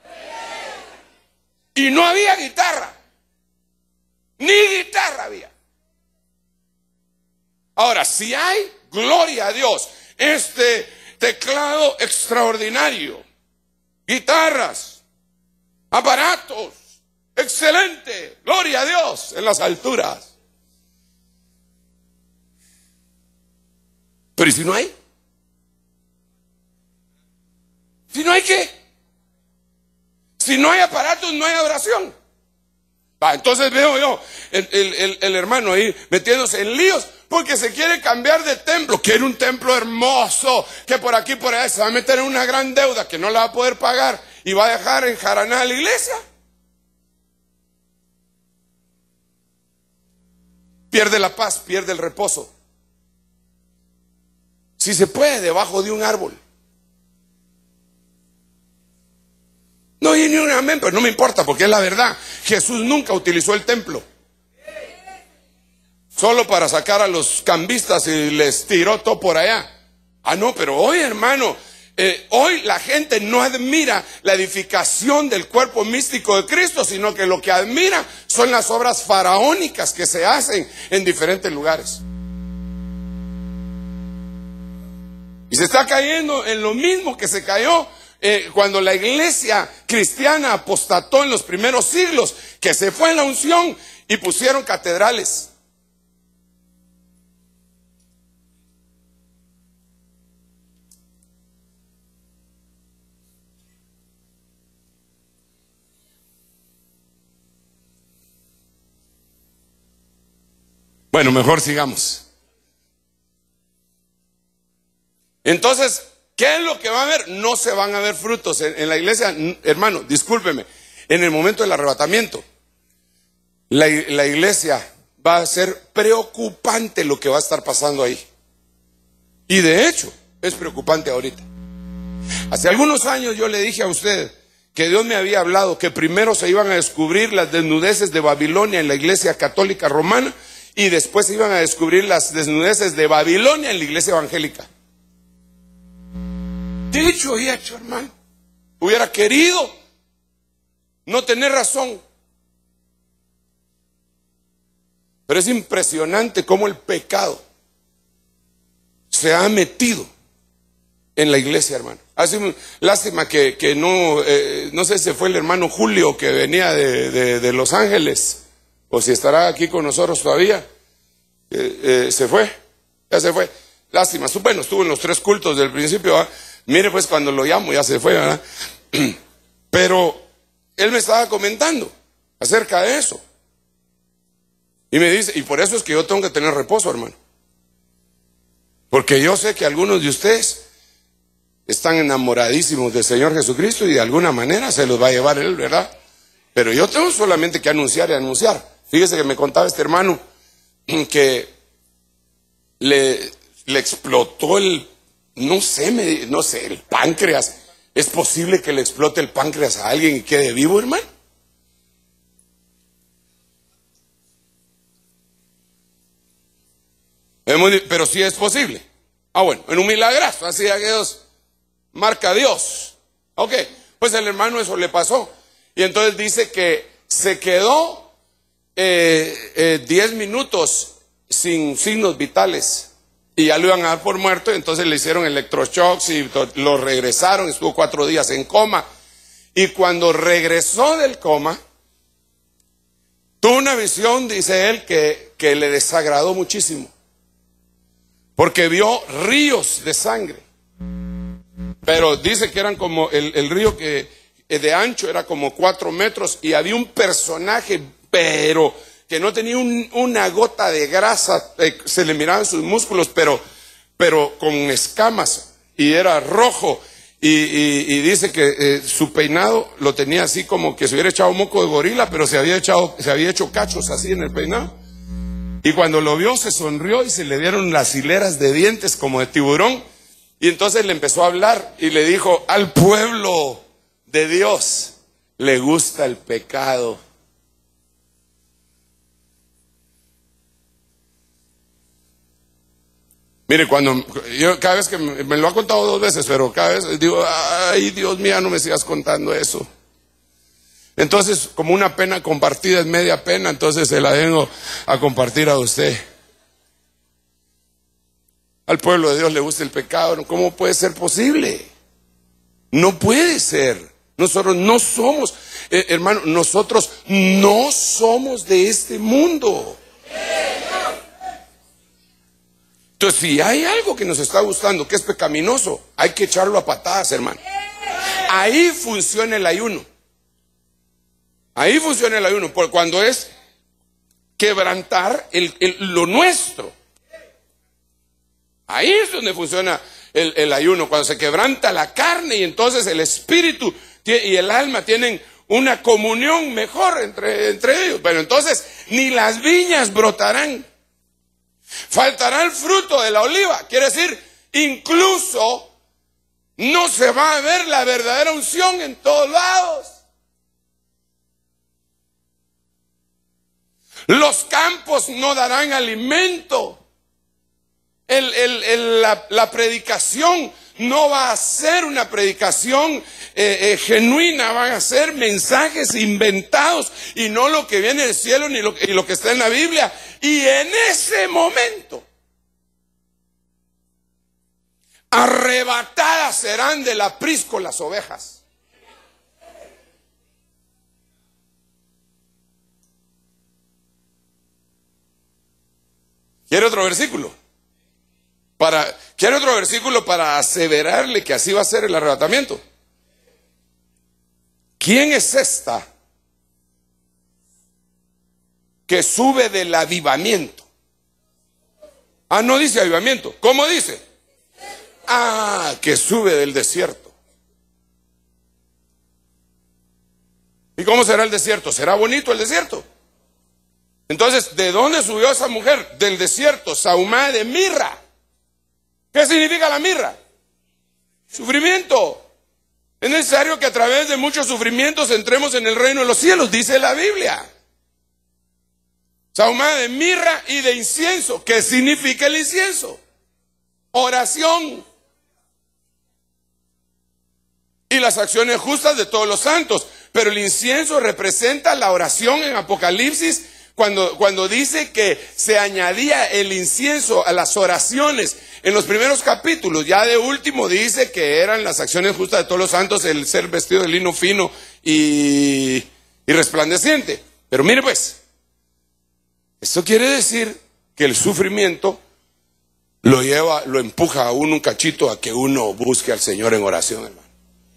Y no había guitarra. Ni guitarra había. Ahora, si hay, gloria a Dios, este teclado extraordinario, guitarras, aparatos, excelente, gloria a Dios en las alturas. Pero ¿y si no hay? Si no hay qué, si no hay aparatos, no hay adoración. Va, entonces veo yo el, el, el, el hermano ahí metiéndose en líos porque se quiere cambiar de templo. Quiere un templo hermoso que por aquí por allá se va a meter en una gran deuda que no la va a poder pagar y va a dejar enjaranada la iglesia. Pierde la paz, pierde el reposo. Si se puede, debajo de un árbol. No hay ni un amén, pero no me importa porque es la verdad. Jesús nunca utilizó el templo solo para sacar a los cambistas y les tiró todo por allá. Ah, no, pero hoy, hermano, eh, hoy la gente no admira la edificación del cuerpo místico de Cristo, sino que lo que admira son las obras faraónicas que se hacen en diferentes lugares. Y se está cayendo en lo mismo que se cayó Eh, cuando la iglesia cristiana apostató en los primeros siglos, que se fue en la unción y pusieron catedrales. Bueno, mejor sigamos. Entonces, ¿qué es lo que va a haber? No se van a ver frutos en, en la iglesia. Hermano, discúlpeme, en el momento del arrebatamiento, la, la iglesia va a ser preocupante lo que va a estar pasando ahí. Y de hecho, es preocupante ahorita. Hace algunos años yo le dije a usted que Dios me había hablado que primero se iban a descubrir las desnudeces de Babilonia en la iglesia católica romana y después se iban a descubrir las desnudeces de Babilonia en la iglesia evangélica. Dicho y hecho, hermano. Hubiera querido no tener razón. Pero es impresionante cómo el pecado se ha metido en la iglesia, hermano. Hace lástima que, que no, eh, no sé si fue el hermano Julio que venía de, de, de Los Ángeles, o si estará aquí con nosotros todavía. Eh, eh, se fue, ya se fue. Lástima, bueno, estuvo en los tres cultos del principio, ¿eh? Mire, pues cuando lo llamo ya se fue, ¿verdad? Pero él me estaba comentando acerca de eso. Y me dice, y por eso es que yo tengo que tener reposo, hermano. Porque yo sé que algunos de ustedes están enamoradísimos del Señor Jesucristo y de alguna manera se los va a llevar Él, ¿verdad? Pero yo tengo solamente que anunciar y anunciar. Fíjese que me contaba este hermano que le, le explotó el... No sé, me, no sé, el páncreas. ¿Es posible que le explote el páncreas a alguien y quede vivo, hermano? Pero sí es posible. Ah, bueno, en un milagrazo, así que Dios marca a Dios. Ok, pues el hermano eso le pasó. Y entonces dice que se quedó eh, eh, diez minutos sin signos vitales. Y ya lo iban a dar por muerto, y entonces le hicieron electroshocks y lo regresaron, estuvo cuatro días en coma. Y cuando regresó del coma, tuvo una visión, dice él, que, que le desagradó muchísimo. Porque vio ríos de sangre. Pero dice que eran como el, el río que de ancho era como cuatro metros y había un personaje, pero que no tenía un, una gota de grasa, eh, se le miraban sus músculos, pero, pero con escamas, y era rojo, y, y, y dice que eh, su peinado lo tenía así como que se hubiera echado moco de gorila, pero se había echado, se había hecho cachos así en el peinado. Y cuando lo vio se sonrió y se le dieron las hileras de dientes como de tiburón, y entonces le empezó a hablar y le dijo: al pueblo de Dios le gusta el pecado. Mire, cuando yo cada vez que me, me lo ha contado dos veces, pero cada vez digo: ay, Dios mío, no me sigas contando eso. Entonces, como una pena compartida es media pena, entonces se la vengo a compartir a usted. Al pueblo de Dios le gusta el pecado. ¿Cómo puede ser posible? No puede ser. Nosotros no somos, eh, hermano, nosotros no somos de este mundo. Entonces, si hay algo que nos está gustando, que es pecaminoso, hay que echarlo a patadas, hermano. Ahí funciona el ayuno. Ahí funciona el ayuno, porque cuando es quebrantar el, el, lo nuestro. Ahí es donde funciona el, el ayuno, cuando se quebranta la carne y entonces el espíritu y el alma tienen una comunión mejor entre, entre ellos. Pero entonces ni las viñas brotarán. Faltará el fruto de la oliva. Quiere decir, incluso no se va a ver la verdadera unción en todos lados. Los campos no darán alimento. El, el, el, la, la predicación no va a ser una predicación eh, eh, genuina, van a ser mensajes inventados y no lo que viene del cielo ni lo, y lo que está en la Biblia. Y en ese momento, arrebatadas serán del aprisco las ovejas. ¿Quiere otro versículo? Para, ¿Quiere otro versículo para aseverarle que así va a ser el arrebatamiento? ¿Quién es esta que sube del avivamiento? Ah, no dice avivamiento. ¿Cómo dice? Ah, que sube del desierto. ¿Y cómo será el desierto? ¿Será bonito el desierto? Entonces, ¿de dónde subió esa mujer? Del desierto, Sahumá de mirra. ¿Qué significa la mirra? Sufrimiento. Es necesario que a través de muchos sufrimientos entremos en el reino de los cielos, dice la Biblia. Sahumá de mirra y de incienso. ¿Qué significa el incienso? Oración. Y las acciones justas de todos los santos. Pero el incienso representa la oración en Apocalipsis. Cuando, cuando dice que se añadía el incienso a las oraciones en los primeros capítulos, ya de último dice que eran las acciones justas de todos los santos, el ser vestido de lino fino y, y resplandeciente. Pero mire pues, esto quiere decir que el sufrimiento lo lleva, lo empuja a uno un cachito a que uno busque al Señor en oración, hermano.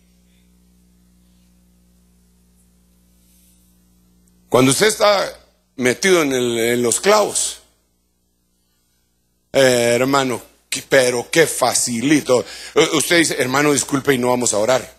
Cuando usted está metido en, el, en los clavos, eh, hermano, que, pero qué facilito. Usted dice: hermano, disculpe y no vamos a orar.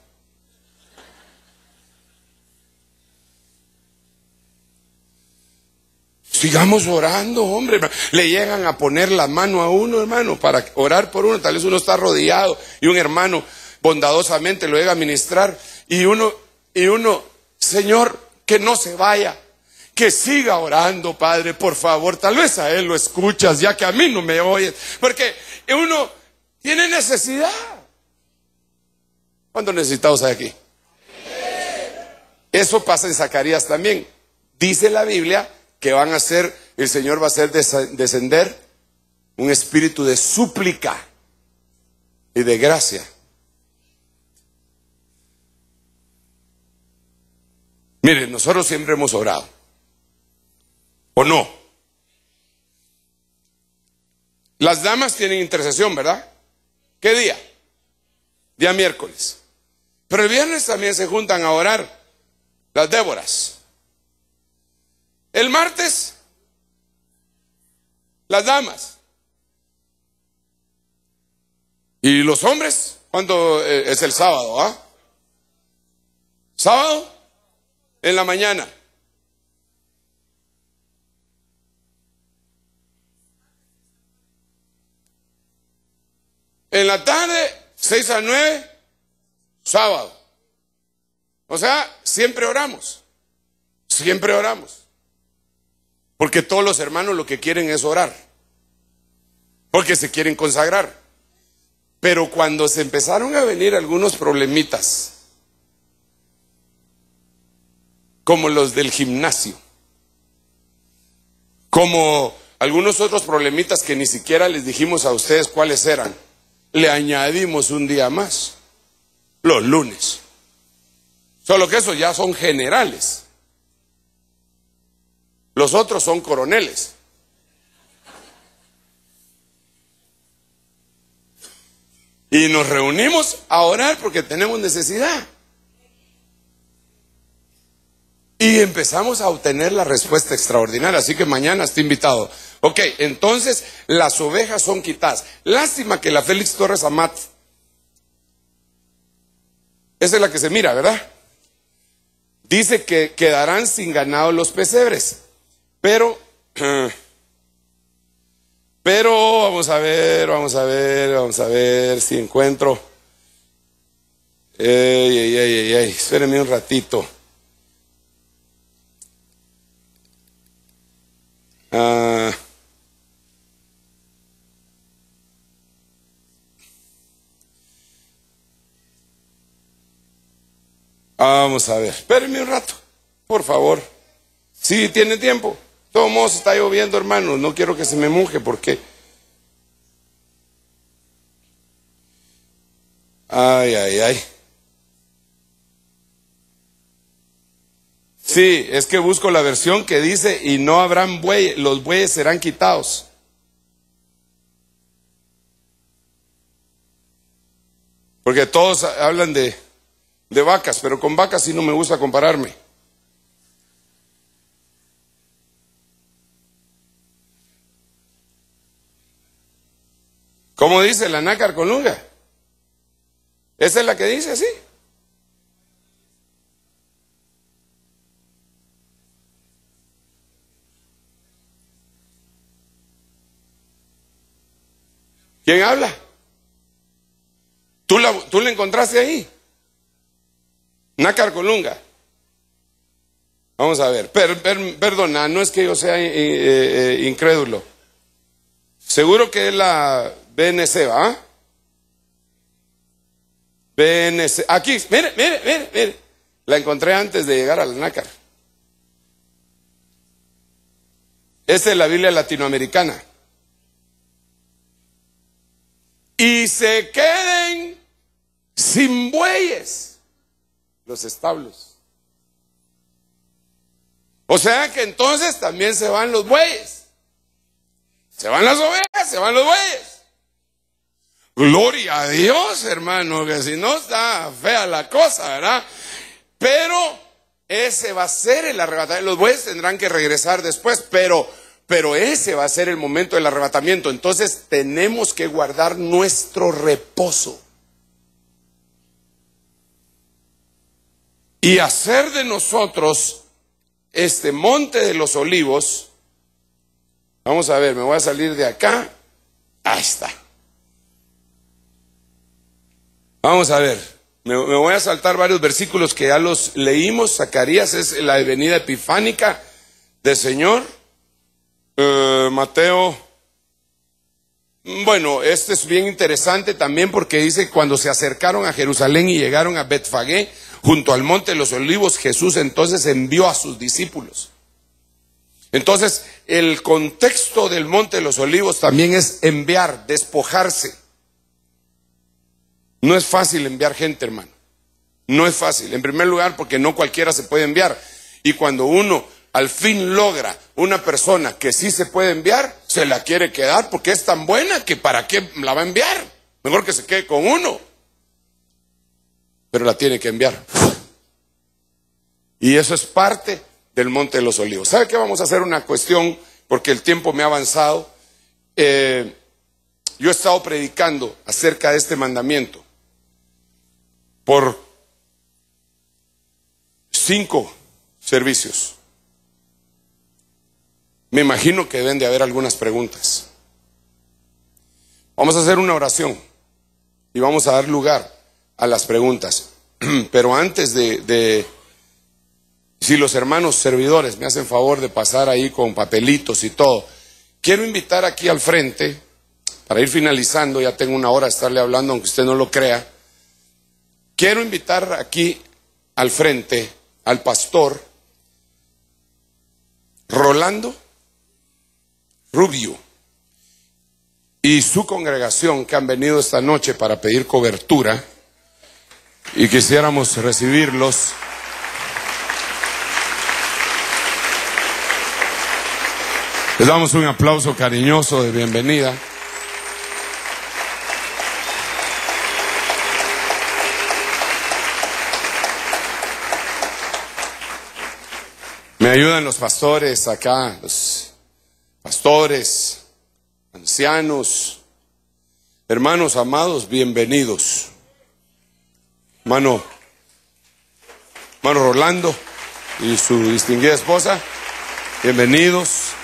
Sigamos orando, hombre. Le llegan a poner la mano a uno, hermano, para orar por uno. Tal vez uno está arrodillado y un hermano bondadosamente lo llega a ministrar y uno, y uno, Señor, que no se vaya. Que siga orando, Padre, por favor. Tal vez a él lo escuchas, ya que a mí no me oyes. Porque uno tiene necesidad. ¿Cuántos necesitados hay aquí? Eso pasa en Zacarías también. Dice la Biblia que van a hacer, el Señor va a hacer descender un espíritu de súplica y de gracia. Miren, nosotros siempre hemos orado, ¿o no? Las damas tienen intercesión, ¿verdad? ¿Qué día? Día miércoles. Pero el viernes también se juntan a orar las Déboras. El martes, las damas. ¿Y los hombres? ¿Cuándo es el sábado? ¿Ah? ¿Sábado? En la mañana. En la tarde, seis a nueve, sábado. O sea, siempre oramos. Siempre oramos. Porque todos los hermanos lo que quieren es orar. Porque se quieren consagrar. Pero cuando se empezaron a venir algunos problemitas, como los del gimnasio, como algunos otros problemitas que ni siquiera les dijimos a ustedes cuáles eran, le añadimos un día más, los lunes. Solo que esos ya son generales. Los otros son coroneles. Y nos reunimos a orar porque tenemos necesidad. Y empezamos a obtener la respuesta extraordinaria. Así que mañana está invitado. Ok, entonces las ovejas son quitadas. Lástima que la Félix Torres Amat, esa es la que se mira, ¿verdad? Dice que quedarán sin ganado los pesebres. Pero, pero vamos a ver, vamos a ver, vamos a ver si encuentro. Ey, ey, ey, ey, ey, espérenme un ratito. Ah, vamos a ver, espérenme un rato, por favor. Si tiene tiempo. De todos modos está lloviendo, hermano. No quiero que se me moje porque... Ay, ay, ay. Sí, es que busco la versión que dice, y no habrán bueyes, los bueyes serán quitados. Porque todos hablan de, de vacas, pero con vacas sí no me gusta compararme. ¿Cómo dice la nácar colunga? ¿Esa es la que dice así? ¿Quién habla? ¿Tú la, tú la encontraste ahí? Nácar colunga. Vamos a ver, per, per, perdona, no es que yo sea eh, eh, incrédulo. Seguro que es la B N C, ¿va? B N C. Aquí, mire, mire, mire, mire. La encontré antes de llegar al nácar. Esta es la Biblia latinoamericana. Y se queden sin bueyes los establos. O sea que entonces también se van los bueyes. Se van las ovejas, se van los bueyes. Gloria a Dios, hermano, que si no está fea la cosa, ¿verdad? Pero ese va a ser el arrebatamiento. Los bueyes tendrán que regresar después, pero, pero ese va a ser el momento del arrebatamiento. Entonces tenemos que guardar nuestro reposo. Y hacer de nosotros este monte de los olivos. Vamos a ver, me voy a salir de acá. Ahí está. Vamos a ver, me, me voy a saltar varios versículos que ya los leímos. Zacarías es la venida epifánica del Señor. Eh, Mateo. Bueno, este es bien interesante también porque dice, cuando se acercaron a Jerusalén y llegaron a Betfagé, junto al monte de los olivos, Jesús entonces envió a sus discípulos. Entonces, el contexto del Monte de los Olivos también es enviar, despojarse. No es fácil enviar gente, hermano. No es fácil. En primer lugar, porque no cualquiera se puede enviar. Y cuando uno al fin logra una persona que sí se puede enviar, se la quiere quedar porque es tan buena que para qué la va a enviar. Mejor que se quede con uno. Pero la tiene que enviar. Y eso es parte del Monte de los Olivos. ¿Sabe qué? Vamos a hacer una cuestión, porque el tiempo me ha avanzado. Eh, yo he estado predicando acerca de este mandamiento por cinco servicios. Me imagino que deben de haber algunas preguntas. Vamos a hacer una oración y vamos a dar lugar a las preguntas. Pero antes de, de, si los hermanos servidores me hacen favor de pasar ahí con papelitos y todo, quiero invitar aquí al frente, para ir finalizando, ya tengo una hora de estarle hablando, aunque usted no lo crea. Quiero invitar aquí al frente al pastor Rolando Rubio y su congregación, que han venido esta noche para pedir cobertura, y quisiéramos recibirlos. Les damos un aplauso cariñoso de bienvenida. Me ayudan los pastores acá, los pastores, ancianos, hermanos amados, bienvenidos. Hermano, hermano Rolando y su distinguida esposa, bienvenidos.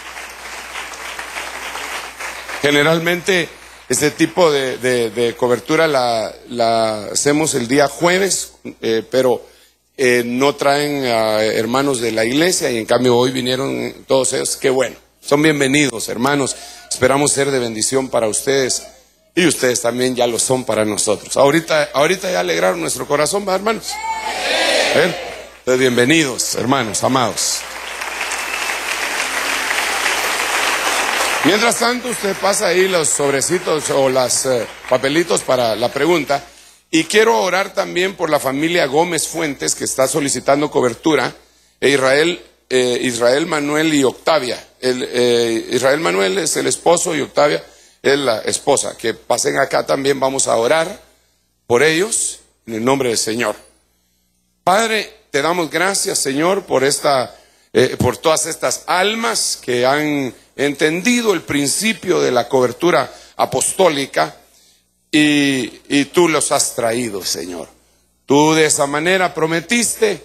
Generalmente este tipo de, de, de cobertura la, la hacemos el día jueves, eh, pero eh, no traen a hermanos de la iglesia, y en cambio hoy vinieron todos ellos. Qué bueno, son bienvenidos, hermanos. Esperamos ser de bendición para ustedes, y ustedes también ya lo son para nosotros. Ahorita, ahorita ya alegraron nuestro corazón, ¿verdad, hermanos? ¿Eh? Entonces, bienvenidos, hermanos amados. Mientras tanto, usted pasa ahí los sobrecitos o los eh, papelitos para la pregunta. Y quiero orar también por la familia Gómez Fuentes, que está solicitando cobertura. E Israel, eh, Israel Manuel y Octavia. El, eh, Israel Manuel es el esposo y Octavia es la esposa. Que pasen acá también, vamos a orar por ellos en el nombre del Señor. Padre, te damos gracias, Señor, por esta, eh, por todas estas almas que han entendido el principio de la cobertura apostólica, y, y tú los has traído, Señor. Tú de esa manera prometiste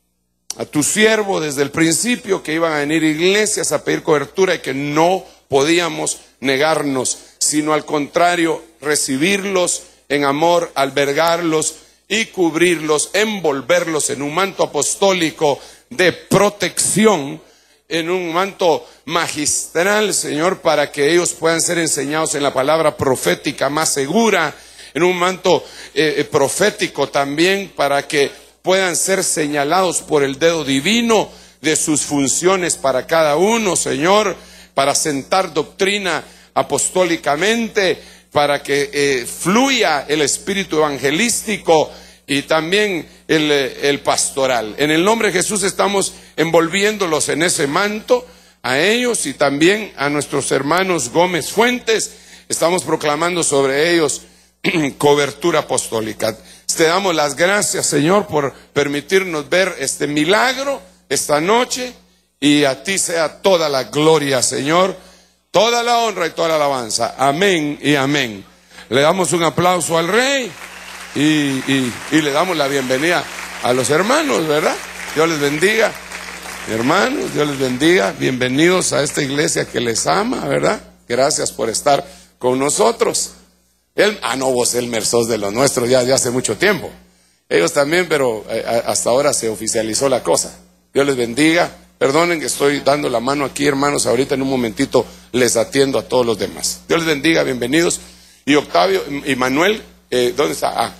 a tu siervo desde el principio que iban a venir iglesias a pedir cobertura, y que no podíamos negarnos, sino al contrario, recibirlos en amor, albergarlos y cubrirlos, envolverlos en un manto apostólico de protección, en un manto magistral, Señor, para que ellos puedan ser enseñados en la palabra profética más segura, en un manto eh, profético también, para que puedan ser señalados por el dedo divino de sus funciones para cada uno, Señor, para sentar doctrina apostólicamente, para que eh, fluya el espíritu evangelístico y también el, el pastoral. En el nombre de Jesús estamos envolviéndolos en ese manto, a ellos y también a nuestros hermanos Gómez Fuentes. Estamos proclamando sobre ellos cobertura apostólica. Te damos las gracias, Señor, por permitirnos ver este milagro esta noche, y a ti sea toda la gloria, Señor, toda la honra y toda la alabanza. Amén y amén. Le damos un aplauso al Rey. Y, y, y le damos la bienvenida a los hermanos, ¿verdad? Dios les bendiga, hermanos, Dios les bendiga. Bienvenidos a esta iglesia que les ama, ¿verdad? Gracias por estar con nosotros. El, ah, no, vos, Elmer, sos de los nuestros ya, ya hace mucho tiempo. Ellos también, pero eh, hasta ahora se oficializó la cosa. Dios les bendiga. Perdonen que estoy dando la mano aquí, hermanos. Ahorita en un momentito les atiendo a todos los demás. Dios les bendiga, bienvenidos. Y Octavio y Manuel, Eh, ¿dónde está? Ah.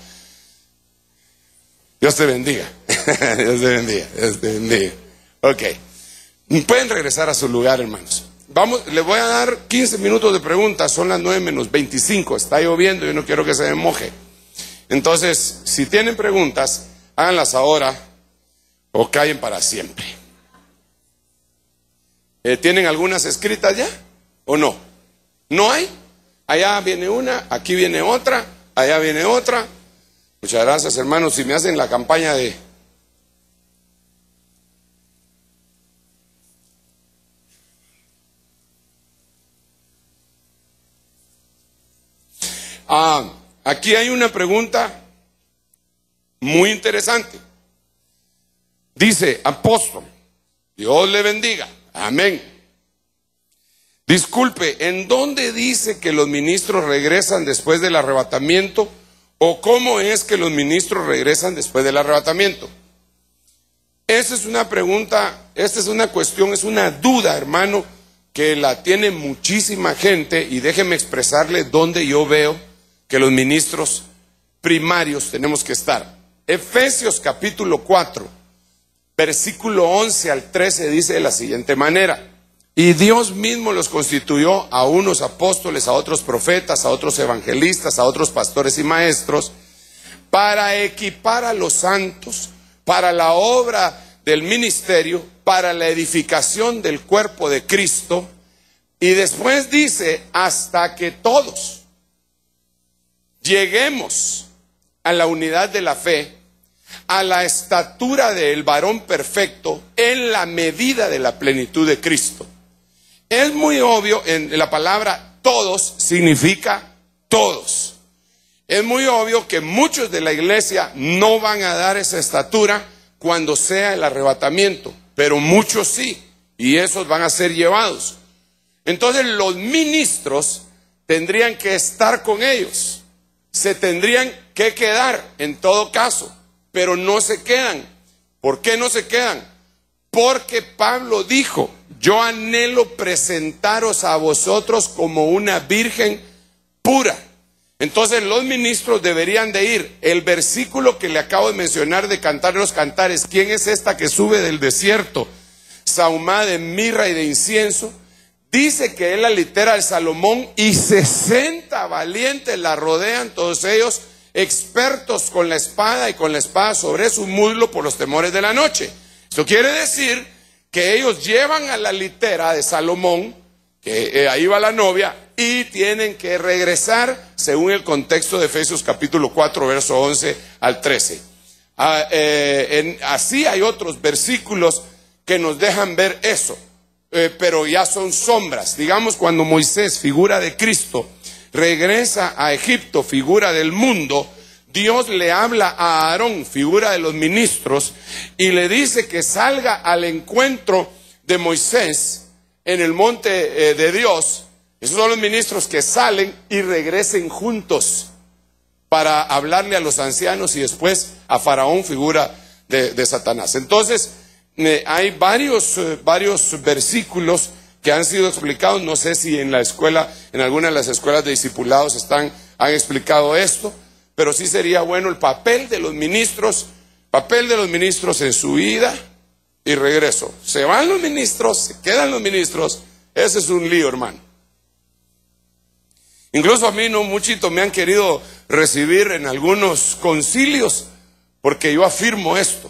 Dios te bendiga. Dios te bendiga. Dios te bendiga. Ok. Pueden regresar a su lugar, hermanos. Vamos, les voy a dar quince minutos de preguntas, son las nueve menos veinticinco, está lloviendo y no quiero que se me moje. Entonces, si tienen preguntas, háganlas ahora o callen para siempre. Eh, ¿Tienen algunas escritas ya o no? ¿No hay? Allá viene una, aquí viene otra, allá viene otra. Muchas gracias, hermanos. Si me hacen la campaña de... Ah, aquí hay una pregunta muy interesante. Dice, apóstol, Dios le bendiga. Amén. Disculpe, ¿en dónde dice que los ministros regresan después del arrebatamiento? ¿O cómo es que los ministros regresan después del arrebatamiento? Esa es una pregunta, esta es una cuestión, es una duda, hermano, que la tiene muchísima gente, y déjeme expresarle dónde yo veo que los ministros primarios tenemos que estar. Efesios capítulo cuatro, versículo once al trece dice de la siguiente manera: y Dios mismo los constituyó a unos apóstoles, a otros profetas, a otros evangelistas, a otros pastores y maestros, para equipar a los santos, para la obra del ministerio, para la edificación del cuerpo de Cristo. Y después dice, hasta que todos lleguemos a la unidad de la fe, a la estatura del varón perfecto, en la medida de la plenitud de Cristo. Es muy obvio, en la palabra todos significa todos. Es muy obvio que muchos de la iglesia no van a dar esa estatura cuando sea el arrebatamiento, pero muchos sí, y esos van a ser llevados. Entonces los ministros tendrían que estar con ellos. Se tendrían que quedar en todo caso, pero no se quedan. ¿Por qué no se quedan? Porque Pablo dijo, yo anhelo presentaros a vosotros como una virgen pura. Entonces los ministros deberían de ir. El versículo que le acabo de mencionar de Cantar los Cantares, ¿quién es esta que sube del desierto? Sahumá de mirra y de incienso. Dice que es la litera de Salomón, y sesenta valientes la rodean, todos ellos expertos con la espada y con la espada sobre su muslo por los temores de la noche. Esto quiere decir que ellos llevan a la litera de Salomón, que eh, ahí va la novia, y tienen que regresar según el contexto de Efesios capítulo cuatro, verso once al trece. Ah, eh, en, así hay otros versículos que nos dejan ver eso. Eh, pero ya son sombras. Digamos, cuando Moisés, figura de Cristo, regresa a Egipto, figura del mundo, Dios le habla a Aarón, figura de los ministros, y le dice que salga al encuentro de Moisés en el monte eh, de Dios. Esos son los ministros que salen y regresen juntos para hablarle a los ancianos y después a Faraón, figura de, de Satanás. Entonces, Eh, hay varios, eh, varios versículos que han sido explicados. No sé si en la escuela, en alguna de las escuelas de discipulados están, han explicado esto, pero sí sería bueno el papel de los ministros, papel de los ministros en su ida y regreso. Se van los ministros, se quedan los ministros. Ese es un lío, hermano. Incluso a mí no muchito me han querido recibir en algunos concilios porque yo afirmo esto.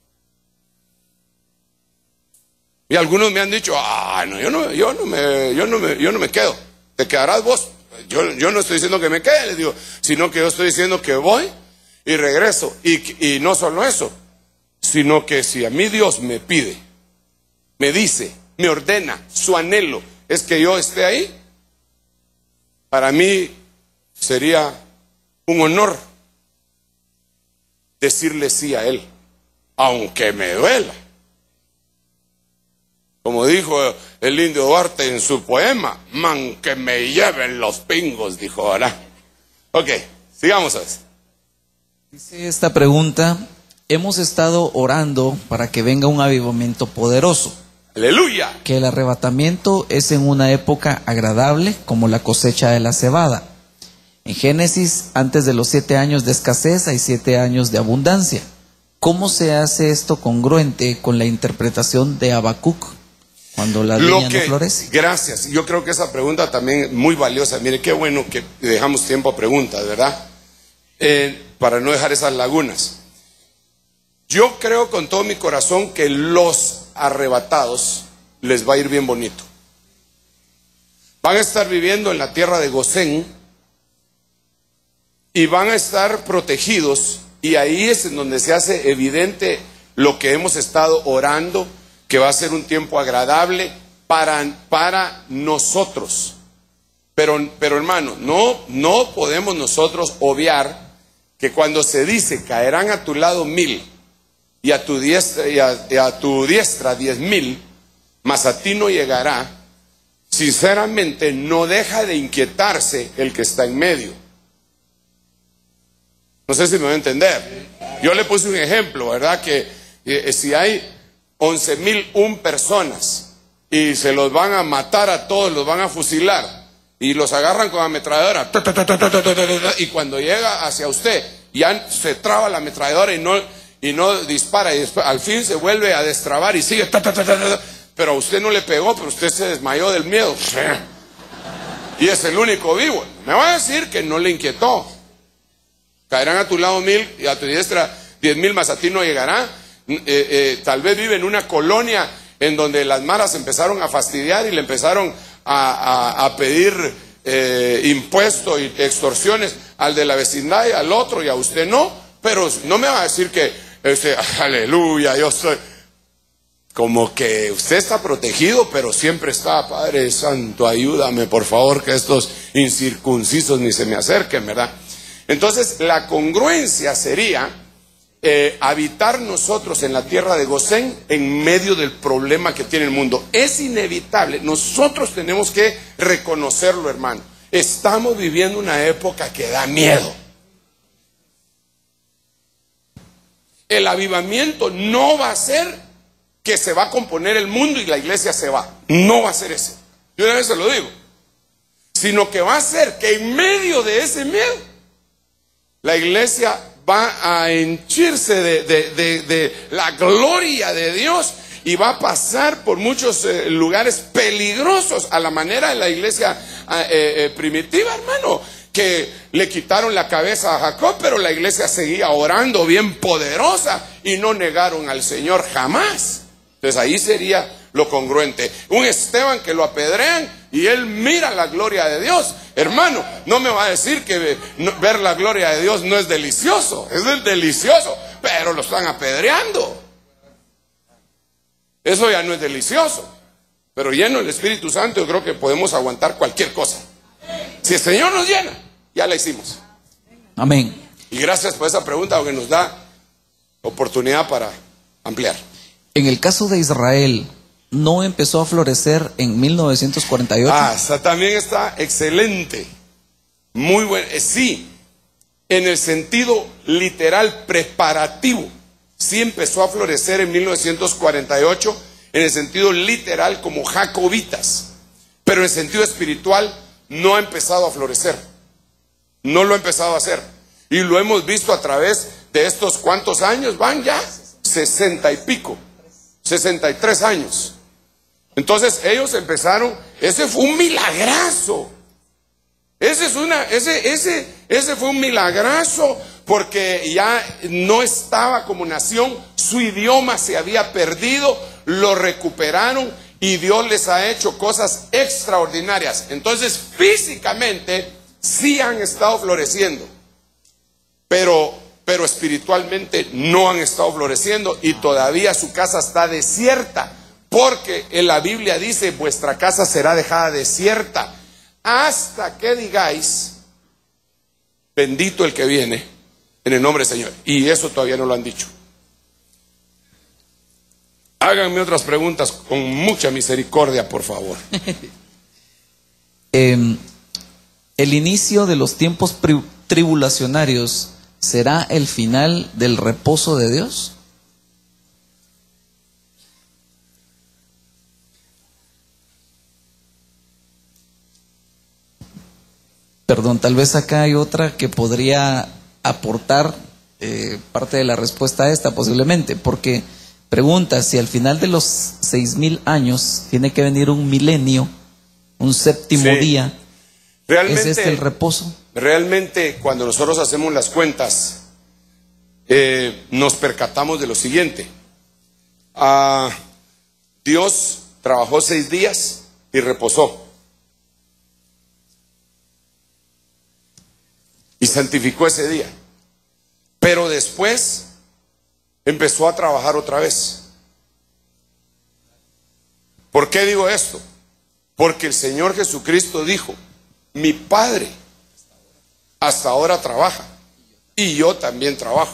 Y algunos me han dicho, ah, no, yo no, yo no me, yo no me, yo no me quedo. Te quedarás vos. Yo, yo no estoy diciendo que me quede, les digo, sino que yo estoy diciendo que voy y regreso. Y, y no solo eso, sino que si a mí Dios me pide, me dice, me ordena, su anhelo es que yo esté ahí, para mí sería un honor decirle sí a Él, aunque me duela. Como dijo el indio Duarte en su poema, man que me lleven los pingos, dijo, ahora. Ok, sigamos a eso. Dice esta pregunta, hemos estado orando para que venga un avivamiento poderoso. Aleluya. Que el arrebatamiento es en una época agradable como la cosecha de la cebada. En Génesis, antes de los siete años de escasez hay siete años de abundancia. ¿Cómo se hace esto congruente con la interpretación de Habacuc? Cuando la Lo viña que, no florece. Gracias. Yo creo que esa pregunta también es muy valiosa. Mire, qué bueno que dejamos tiempo a preguntas, ¿verdad? Eh, para no dejar esas lagunas. Yo creo con todo mi corazón que los arrebatados les va a ir bien bonito. Van a estar viviendo en la tierra de Gosén y van a estar protegidos, y ahí es en donde se hace evidente lo que hemos estado orando, que va a ser un tiempo agradable para, para nosotros. Pero, pero hermano, no, no podemos nosotros obviar que cuando se dice caerán a tu lado mil y a tu diestra, y a, y a tu diestra diez mil, mas a ti no llegará, sinceramente no deja de inquietarse el que está en medio. No sé si me va a entender. Yo le puse un ejemplo, ¿verdad? Que eh, si hay once mil un personas y se los van a matar a todos, los van a fusilar y los agarran con ametralladora, y cuando llega hacia usted ya se traba la ametralladora y no, y no dispara, y después, al fin se vuelve a destrabar y sigue, pero a usted no le pegó, pero usted se desmayó del miedo y es el único vivo. Me va a decir que no le inquietó. Caerán a tu lado mil y a tu diestra diez mil, mas a ti no llegará. Eh, eh, tal vez vive en una colonia en donde las maras empezaron a fastidiar y le empezaron a, a, a pedir eh, impuestos y extorsiones al de la vecindad y al otro, y a usted no. Pero no me va a decir que este, aleluya, yo soy, como que usted está protegido, pero siempre está, Padre Santo, ayúdame por favor, que estos incircuncisos ni se me acerquen, ¿verdad? Entonces la congruencia sería eh, habitar nosotros en la tierra de Gosén en medio del problema que tiene el mundo. Es inevitable, nosotros tenemos que reconocerlo, hermano. Estamos viviendo una época que da miedo. El avivamiento no va a ser que se va a componer el mundo y la iglesia se va. No va a ser ese. Yo una vez se lo digo. Sino que va a ser que en medio de ese miedo la iglesia va a henchirse de, de, de, de la gloria de Dios y va a pasar por muchos eh, lugares peligrosos a la manera de la iglesia eh, eh, primitiva, hermano, que le quitaron la cabeza a Jacob, pero la iglesia seguía orando bien poderosa y no negaron al Señor jamás. Entonces ahí sería lo congruente. Un Esteban que lo apedrean y él mira la gloria de Dios. Hermano, no me va a decir que ver la gloria de Dios no es delicioso. Es delicioso, pero lo están apedreando. Eso ya no es delicioso. Pero lleno del Espíritu Santo yo creo que podemos aguantar cualquier cosa. Si el Señor nos llena, ya la hicimos. Amén. Y gracias por esa pregunta, porque nos da oportunidad para ampliar. En el caso de Israel, ¿no empezó a florecer en mil novecientos cuarenta y ocho? Ah, esa también está excelente. Muy buena. Eh, sí, en el sentido literal preparativo, sí empezó a florecer en mil novecientos cuarenta y ocho, en el sentido literal como jacobitas. Pero en el sentido espiritual no ha empezado a florecer. No lo ha empezado a hacer. Y lo hemos visto a través de estos cuantos años, van ya sesenta y pico. sesenta y tres años. Entonces ellos empezaron, ese fue un milagrazo. Ese es una, ese, ese, ese fue un milagrazo, porque ya no estaba como nación, su idioma se había perdido, lo recuperaron y Dios les ha hecho cosas extraordinarias. Entonces físicamente sí han estado floreciendo, pero pero espiritualmente no han estado floreciendo y todavía su casa está desierta, porque en la Biblia dice: vuestra casa será dejada desierta hasta que digáis, bendito el que viene en el nombre del Señor. Y eso todavía no lo han dicho. Háganme otras preguntas con mucha misericordia, por favor. eh, el inicio de los tiempos tribulacionarios ¿será el final del reposo de Dios? Perdón, tal vez acá hay otra que podría aportar eh, parte de la respuesta a esta posiblemente, porque pregunta si al final de los seis mil años, tiene que venir un milenio, un séptimo Sí. día. Realmente, ¿Es este el reposo? realmente cuando nosotros hacemos las cuentas, eh, nos percatamos de lo siguiente. Ah, Dios trabajó seis días y reposó. Y santificó ese día. Pero después empezó a trabajar otra vez. ¿Por qué digo esto? Porque el Señor Jesucristo dijo: mi Padre hasta ahora trabaja y yo también trabajo.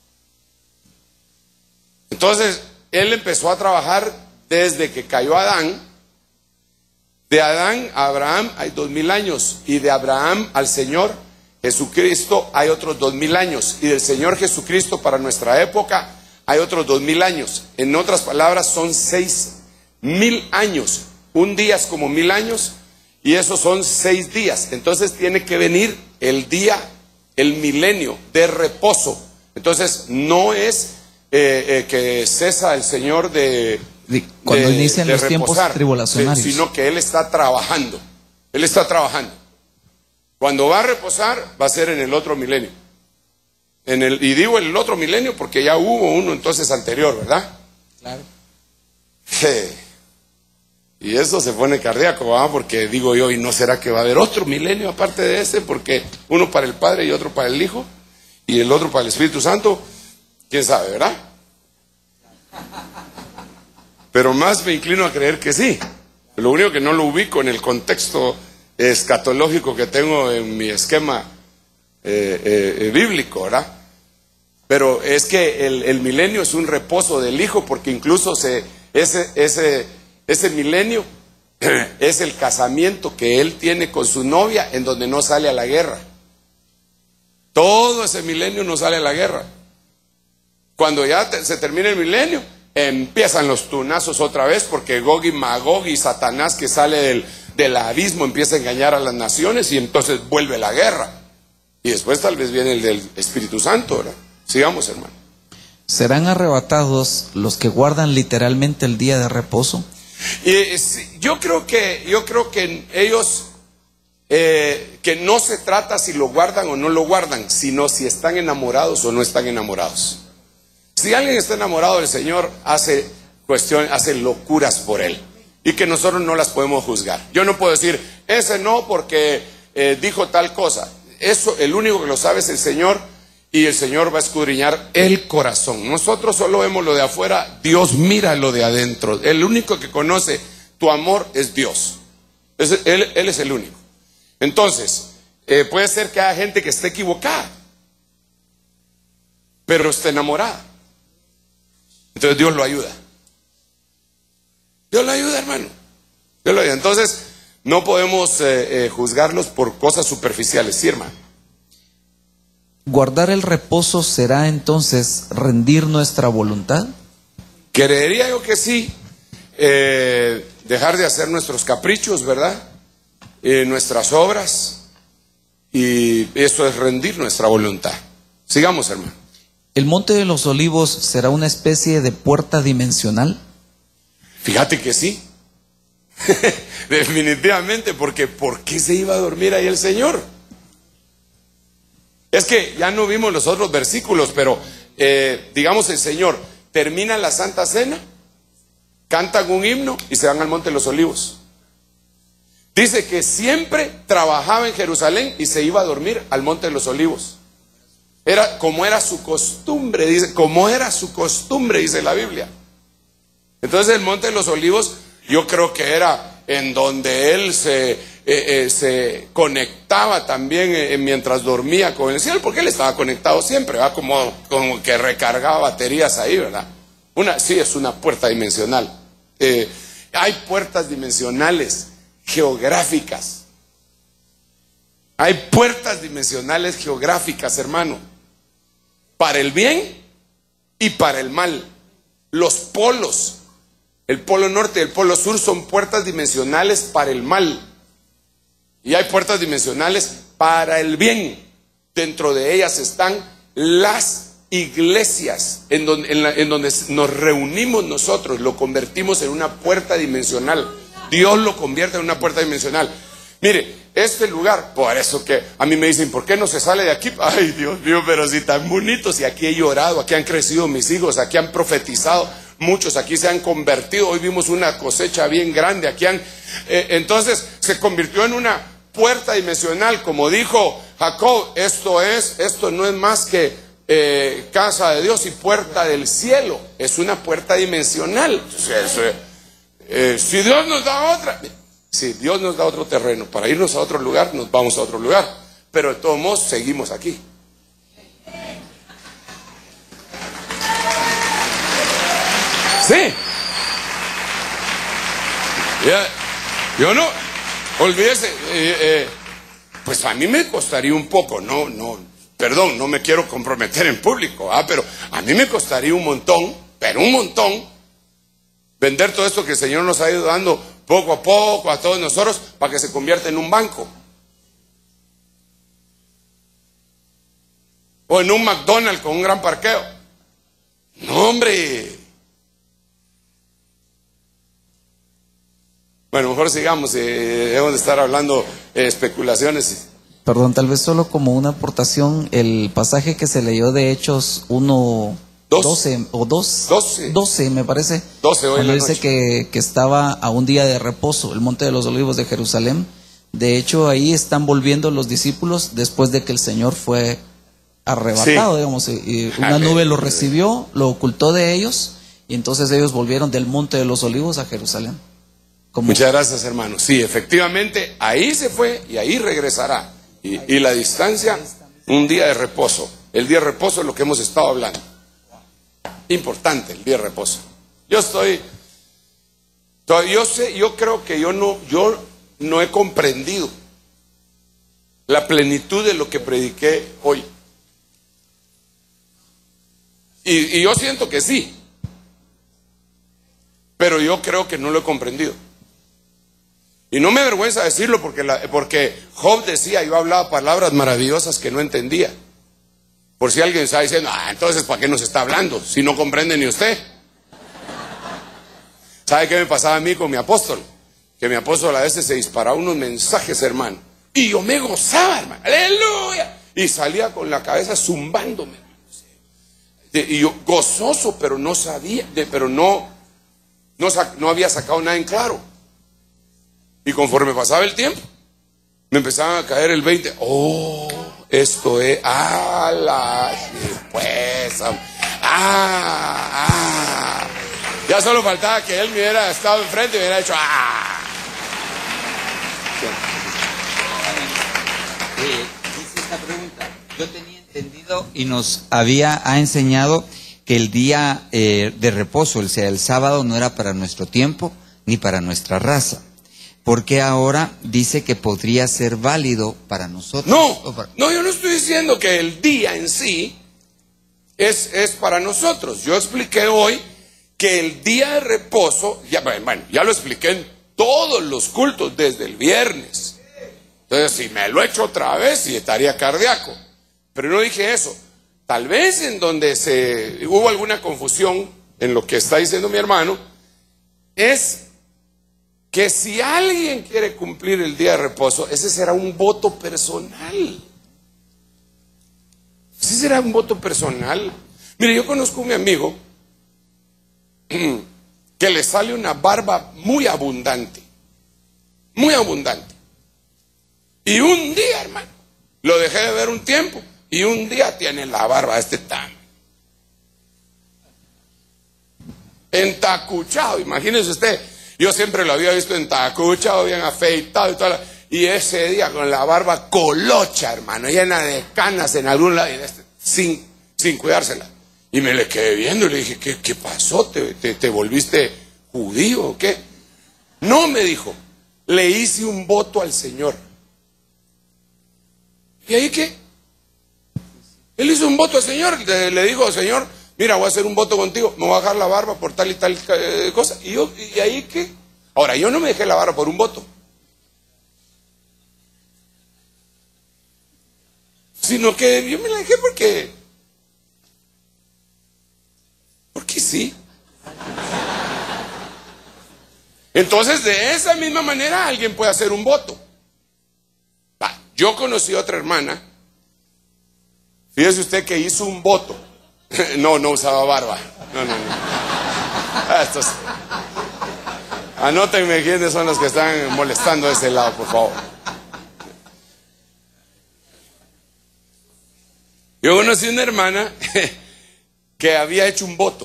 Entonces, Él empezó a trabajar desde que cayó Adán. De Adán a Abraham hay dos mil años, y de Abraham al Señor Jesucristo hay otros dos mil años, y del Señor Jesucristo para nuestra época hay otros dos mil años. En otras palabras, son seis mil años. Un día es como mil años, y esos son seis días. Entonces tiene que venir el día, el milenio de reposo. Entonces no es eh, eh, que cesa el Señor de, De- cuando de- inician de los tiempos reposar, tribulacionarios. sino que Él está trabajando. Él está trabajando. Cuando va a reposar, va a ser en el otro milenio. En el, y digo el otro milenio porque ya hubo uno entonces anterior, ¿verdad? Claro. Je. Y eso se pone cardíaco, ¿verdad? Porque digo yo, ¿y no será que va a haber otro milenio aparte de ese? Porque uno para el Padre y otro para el Hijo, y el otro para el Espíritu Santo. ¿Quién sabe, verdad? Pero más me inclino a creer que sí. Lo único que no lo ubico en el contexto escatológico que tengo en mi esquema eh, eh, eh, bíblico, ¿verdad? Pero es que el, el milenio es un reposo del Hijo, porque incluso se, ese, ese, ese milenio es el casamiento que Él tiene con su novia, en donde no sale a la guerra. Todo ese milenio no sale a la guerra. Cuando ya te- se termina el milenio, empiezan los tunazos otra vez, porque Gog y Magog y Satanás, que sale del, del abismo, empieza a engañar a las naciones, y entonces vuelve la guerra. Y después tal vez viene el del Espíritu Santo, ¿verdad? Sigamos, hermano. ¿Serán arrebatados los que guardan literalmente el día de reposo? Y eh, sí, yo creo que, yo creo que ellos, eh, que no se trata si lo guardan o no lo guardan, sino si están enamorados o no están enamorados. Si alguien está enamorado del Señor, hace cuestión, hace locuras por Él, y que nosotros no las podemos juzgar. Yo no puedo decir, ese no porque eh, dijo tal cosa. Eso, el único que lo sabe es el Señor, y el Señor va a escudriñar el corazón. Nosotros solo vemos lo de afuera, Dios mira lo de adentro. El único que conoce tu amor es Dios. Es- él, él es el único. Entonces, eh, puede ser que haya gente que esté equivocada, pero esté enamorada. Entonces Dios lo ayuda. Dios lo ayuda, hermano. Dios lo ayuda. Entonces, no podemos eh, eh, juzgarlos por cosas superficiales, ¿sí, hermano? ¿Guardar el reposo será entonces rendir nuestra voluntad? Creería yo que sí. Eh, dejar de hacer nuestros caprichos, ¿verdad? Eh, nuestras obras. Y eso es rendir nuestra voluntad. Sigamos, hermano. ¿El monte de los olivos será una especie de puerta dimensional? Fíjate que sí. Definitivamente, porque ¿por qué se iba a dormir ahí el Señor? Es que ya no vimos los otros versículos, pero eh, digamos, el Señor termina la Santa Cena, cantan un himno y se van al monte de los olivos. Dice que siempre trabajaba en Jerusalén y se iba a dormir al monte de los olivos. Era como era su costumbre, dice, como era su costumbre, dice la Biblia. Entonces el monte de los olivos, yo creo que era en donde él se, eh, eh, se conectaba también eh, mientras dormía con el cielo, porque él estaba conectado siempre, ¿verdad? Como, como que recargaba baterías ahí, ¿verdad? Una, sí, es una puerta dimensional. Eh, hay puertas dimensionales geográficas. Hay puertas dimensionales geográficas, hermano, para el bien y para el mal. Los polos, el polo norte y el polo sur, son puertas dimensionales para el mal. Y hay puertas dimensionales para el bien. Dentro de ellas están las iglesias en donde, en, la, en donde nos reunimos nosotros, lo convertimos en una puerta dimensional. Dios lo convierte en una puerta dimensional. Mire, este lugar, por eso que a mí me dicen, ¿por qué no se sale de aquí? Ay, Dios mío, pero si tan bonitos, y aquí he llorado, aquí han crecido mis hijos, aquí han profetizado, muchos aquí se han convertido, hoy vimos una cosecha bien grande, aquí han, eh, entonces se convirtió en una puerta dimensional, como dijo Jacob, esto es, esto no es más que eh, casa de Dios y puerta del cielo, es una puerta dimensional. Entonces, eh, eh, si Dios nos da otra... Si Dios nos da otro terreno para irnos a otro lugar, nos vamos a otro lugar. Pero de todos modos, seguimos aquí. Sí. Ya, yo no, olvídese, eh, eh, pues a mí me costaría un poco, no, no, perdón, no me quiero comprometer en público, ah, pero a mí me costaría un montón, pero un montón, vender todo esto que el Señor nos ha ido dando poco a poco a todos nosotros para que se convierta en un banco o en un McDonald's con un gran parqueo. No, hombre. Bueno, mejor sigamos, eh, debemos de estar hablando eh, especulaciones. Perdón, tal vez solo como una aportación, el pasaje que se leyó de Hechos uno, doce o dos, doce me parece, doce hoy en la dice noche. que, que estaba a un día de reposo, el Monte de los Olivos de Jerusalén. De hecho, ahí están volviendo los discípulos después de que el Señor fue arrebatado, sí. digamos, y, y una Amén. nube lo recibió, lo ocultó de ellos, y entonces ellos volvieron del Monte de los Olivos a Jerusalén. Como... Muchas gracias, hermano. Sí, efectivamente, ahí se fue y ahí regresará. Y, y la distancia, un día de reposo. El día de reposo es lo que hemos estado hablando. Importante el día de reposo. Yo estoy, yo sé, yo creo que yo no, yo no he comprendido la plenitud de lo que prediqué hoy. Y, y yo siento que sí, pero yo creo que no lo he comprendido. Y no me avergüenza decirlo porque, la, porque Job decía, yo hablaba palabras maravillosas que no entendía. Por si alguien está diciendo, ah, entonces ¿para qué nos está hablando? Si no comprende ni usted. ¿Sabe qué me pasaba a mí con mi apóstol? Que mi apóstol a veces se disparaba unos mensajes, hermano. Y yo me gozaba, hermano. ¡Aleluya! Y salía con la cabeza zumbándome. Y yo gozoso, pero no sabía, pero no, no, no había sacado nada en claro. Y conforme pasaba el tiempo, me empezaban a caer el veinte. Oh, esto es, ah, la, pues, ah, ah. Ya solo faltaba que él me hubiera estado enfrente y me hubiera dicho, ah. Eh, hice esta pregunta. Yo tenía entendido y nos había ha enseñado que el día eh, de reposo, o sea, el sábado, no era para nuestro tiempo ni para nuestra raza. ¿Por qué ahora dice que podría ser válido para nosotros? No, para... no, yo no estoy diciendo que el día en sí es, es para nosotros. Yo expliqué hoy que el día de reposo, ya, bueno, ya lo expliqué en todos los cultos desde el viernes. Entonces, si me lo echo otra vez, sí estaría cardíaco. Pero no dije eso. Tal vez en donde se hubo alguna confusión en lo que está diciendo mi hermano, es que si alguien quiere cumplir el día de reposo, ese será un voto personal. Ese será un voto personal. Mire, yo conozco a mi amigo que le sale una barba muy abundante, muy abundante. Y un día, hermano, lo dejé de ver un tiempo, y un día tiene la barba de este tamaño. Entacuchado, imagínese usted. Yo siempre lo había visto entacuchado, bien afeitado y todo. Y ese día con la barba colocha, hermano, llena de canas en algún lado, y este, sin, sin cuidársela. Y me le quedé viendo y le dije, ¿qué, qué pasó? ¿Te, te, ¿Te volviste judío o qué? No, me dijo, le hice un voto al Señor. ¿Y ahí qué? Él hizo un voto al Señor, le, le dijo, Señor, mira, voy a hacer un voto contigo, me voy a dejar la barba por tal y tal eh, cosa. Y yo, ¿y ahí qué? Ahora, yo no me dejé la barba por un voto, sino que yo me la dejé porque que sí. Entonces, de esa misma manera, alguien puede hacer un voto. Va, yo conocí a otra hermana, fíjese usted que hizo un voto. No, no usaba barba. No, no, no. Ah, estos... Anótenme quiénes son los que están molestando de ese lado, por favor. Yo conocí una hermana que había hecho un voto.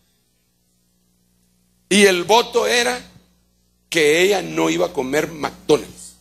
Y el voto era que ella no iba a comer McDonald's.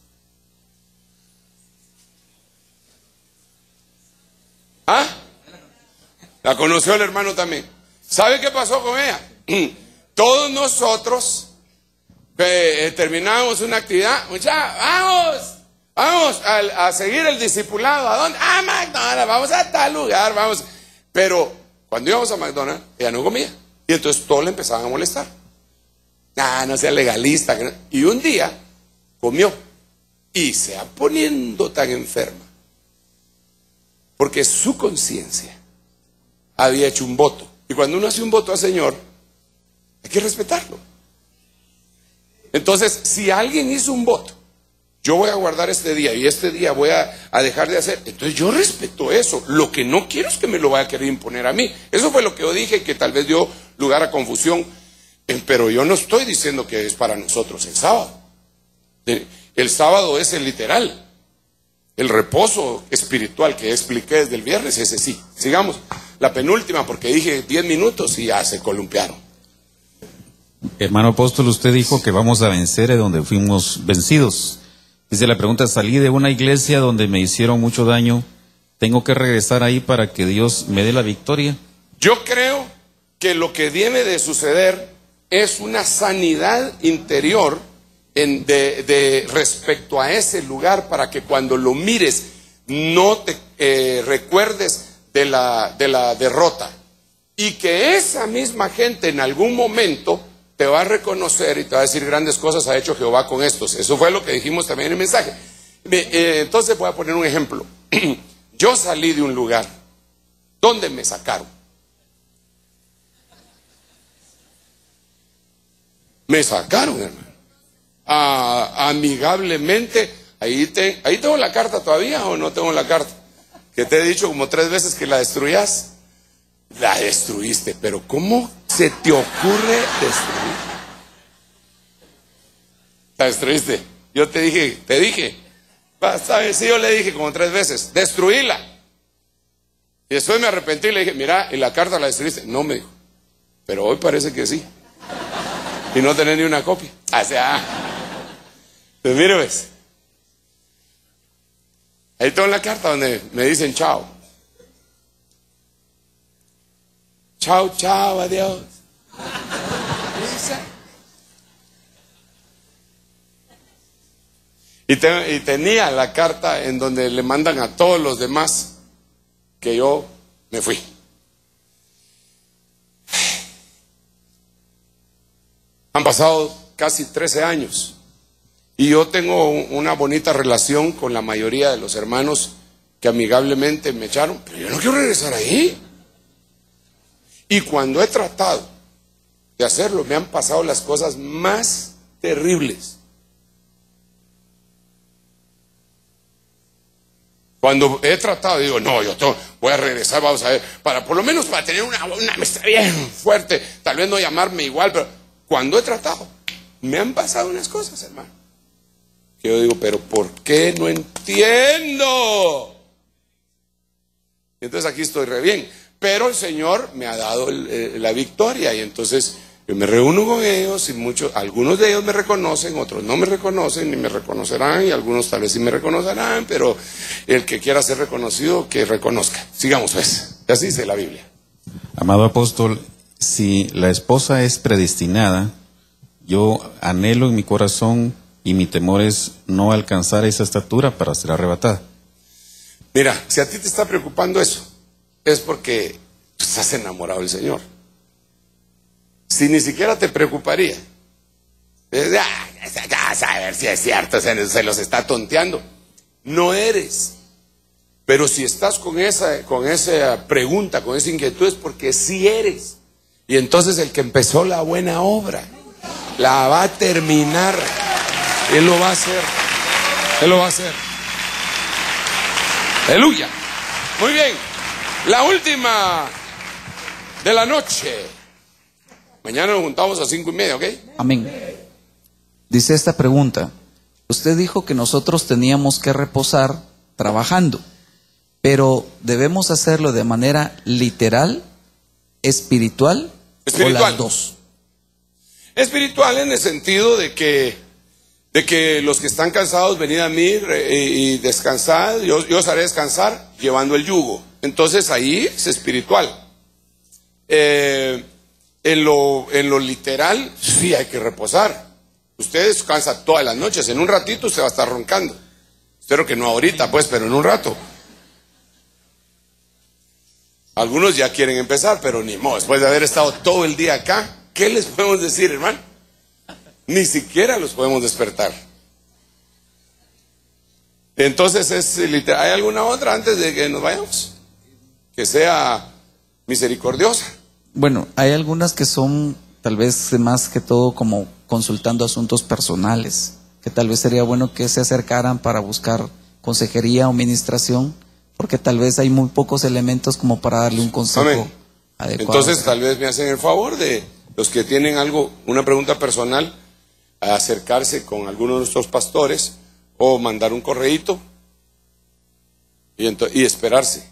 ¿Ah? La conoció el hermano también. ¿Sabe qué pasó con ella? Todos nosotros eh, terminamos una actividad. Muchachos, vamos, vamos a, a seguir el discipulado. ¿A dónde? A McDonald's, vamos a tal lugar, vamos. Pero cuando íbamos a McDonald's, ella no comía. Y entonces todos le empezaban a molestar. Ah, no sea legalista. Y un día comió y se va poniendo tan enferma porque su conciencia había hecho un voto. Y cuando uno hace un voto al Señor, hay que respetarlo. Entonces, si alguien hizo un voto, yo voy a guardar este día y este día voy a, a dejar de hacer, entonces yo respeto eso. Lo que no quiero es que me lo vaya a querer imponer a mí. Eso fue lo que yo dije, que tal vez dio lugar a confusión. Pero yo no estoy diciendo que es para nosotros el sábado. El sábado es el literal. El reposo espiritual que expliqué desde el viernes, ese sí. Sigamos. La penúltima, porque dije diez minutos y ya se columpiaron. Hermano apóstol, usted dijo que vamos a vencer de donde fuimos vencidos. Dice la pregunta: salí de una iglesia donde me hicieron mucho daño. ¿Tengo que regresar ahí para que Dios me dé la victoria? Yo creo que lo que debe de suceder es una sanidad interior en, de, de respecto a ese lugar, para que cuando lo mires no te eh, recuerdes de la, de la derrota, y que esa misma gente en algún momento te va a reconocer y te va a decir: grandes cosas ha hecho Jehová con estos. Eso fue lo que dijimos también en el mensaje. Eh, entonces voy a poner un ejemplo. Yo salí de un lugar donde me sacaron. Me sacaron, hermano. Ah, amigablemente. Ahí, te, ahí tengo la carta todavía, o no tengo la carta. Que te he dicho como tres veces que la destruyas. La destruiste, pero ¿cómo se te ocurre destruir? La destruiste. Yo te dije, te dije. ¿Sabes? Sí, yo le dije como tres veces, destruíla. Y después me arrepentí y le dije: mira, y la carta la destruiste. No, me dijo, pero hoy parece que sí. Y no tener ni una copia. O sea, pues mire, ves. Ahí tengo la carta donde me dicen chao. Chao, chao, adiós. Y, te, y tenía la carta en donde le mandan a todos los demás que yo me fui. Han pasado casi trece años y yo tengo una bonita relación con la mayoría de los hermanos que amigablemente me echaron, pero yo no quiero regresar ahí. Y cuando he tratado de hacerlo, me han pasado las cosas más terribles. Cuando he tratado, digo: no, yo tengo, voy a regresar, vamos a ver, para por lo menos para tener una, una amistad bien fuerte, tal vez no llamarme igual, pero cuando he tratado, me han pasado unas cosas, hermano, que yo digo: pero ¿por qué no entiendo? Y entonces aquí estoy re bien, pero el Señor me ha dado el, el, la victoria, y entonces yo me reúno con ellos, y muchos, algunos de ellos me reconocen, otros no me reconocen, ni me reconocerán, y algunos tal vez sí me reconocerán, pero el que quiera ser reconocido, que reconozca. Sigamos pues, así dice la Biblia. Amado apóstol, si la esposa es predestinada, yo anhelo en mi corazón y mi temor es no alcanzar esa estatura para ser arrebatada. Mira, si a ti te está preocupando eso, es porque tú estás enamorado del Señor. Si ni siquiera te preocuparía, es, ah, a ver si es cierto, se, se los está tonteando. No eres. Pero si estás con esa, con esa pregunta, con esa inquietud, es porque sí eres. Y entonces el que empezó la buena obra la va a terminar. Él lo va a hacer. Él lo va a hacer. Aleluya. Muy bien. La última de la noche. Mañana nos juntamos a cinco y media, ¿ok? Amén. Dice esta pregunta: usted dijo que nosotros teníamos que reposar trabajando, pero ¿debemos hacerlo de manera literal, espiritual, espiritual. o las dos? Espiritual en el sentido de que, de que los que están cansados, venid a mí y, y descansad, yo, yo os haré descansar llevando el yugo. Entonces ahí es espiritual. Eh, en, lo, en lo literal, sí hay que reposar. Usted descansa todas las noches, en un ratito usted va a estar roncando. Espero que no ahorita, pues, pero en un rato. Algunos ya quieren empezar, pero ni modo, después de haber estado todo el día acá, ¿qué les podemos decir, hermano? Ni siquiera los podemos despertar. Entonces, es literal. ¿Hay alguna otra antes de que nos vayamos? Que sea misericordiosa. Bueno, hay algunas que son tal vez más que todo como consultando asuntos personales, que tal vez sería bueno que se acercaran para buscar consejería o ministración, porque tal vez hay muy pocos elementos como para darle un consejo Amén. adecuado. Entonces tal vez me hacen el favor de los que tienen algo, una pregunta personal, a acercarse con alguno de nuestros pastores o mandar un correíto y, ento- y esperarse.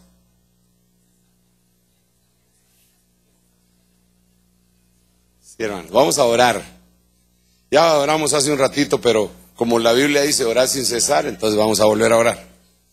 Sí, hermano, vamos a orar. Ya oramos hace un ratito, pero como la Biblia dice orar sin cesar, entonces vamos a volver a orar.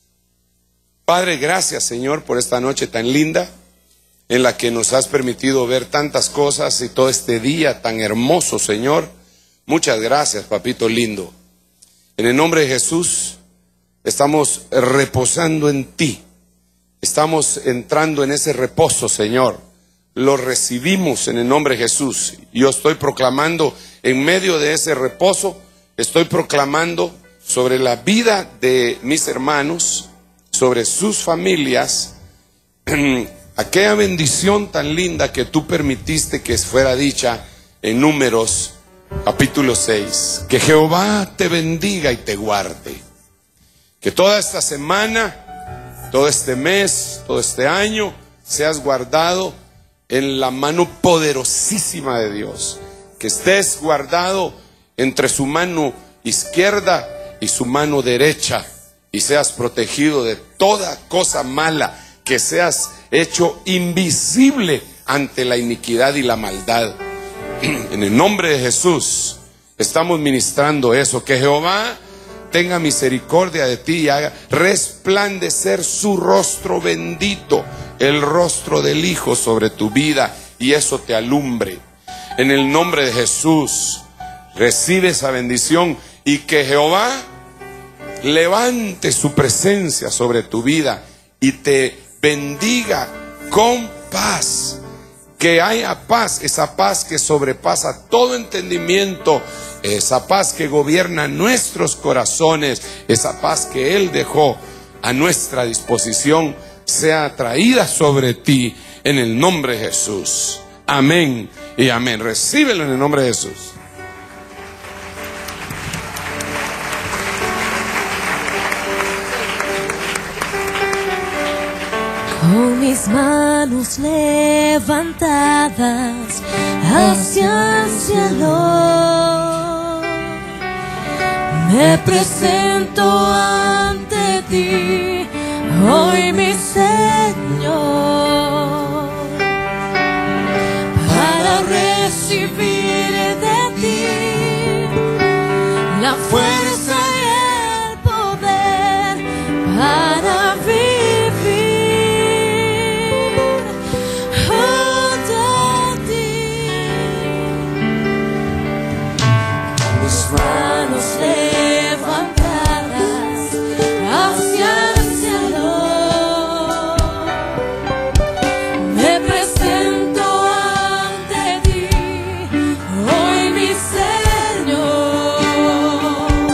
Padre, gracias, Señor, por esta noche tan linda en la que nos has permitido ver tantas cosas y todo este día tan hermoso, Señor. Muchas gracias, papito lindo. En el nombre de Jesús estamos reposando en ti. Estamos entrando en ese reposo, Señor. Lo recibimos en el nombre de Jesús. Yo estoy proclamando en medio de ese reposo, estoy proclamando sobre la vida de mis hermanos, sobre sus familias, aquella bendición tan linda que tú permitiste que fuera dicha en Números capítulo seis. Que Jehová te bendiga y te guarde. Que toda esta semana, todo este mes, todo este año, seas guardado en la mano poderosísima de Dios. Que estés guardado entre su mano izquierda y su mano derecha. Y seas protegido de toda cosa mala. Que seas hecho invisible ante la iniquidad y la maldad. En el nombre de Jesús estamos ministrando eso. Que Jehová tenga misericordia de ti y haga resplandecer su rostro bendito, el rostro del Hijo sobre tu vida, y eso te alumbre. En el nombre de Jesús recibe esa bendición, y que Jehová levante su presencia sobre tu vida y te bendiga con paz. Que haya paz, esa paz que sobrepasa todo entendimiento, esa paz que gobierna nuestros corazones, esa paz que Él dejó a nuestra disposición, sea traída sobre ti en el nombre de Jesús. Amén y amén. Recíbelo en el nombre de Jesús. Con mis manos levantadas hacia el cielo, me presento ante ti, hoy mi Señor, para recibir de ti la fuerza y el poder para vivir. Señor,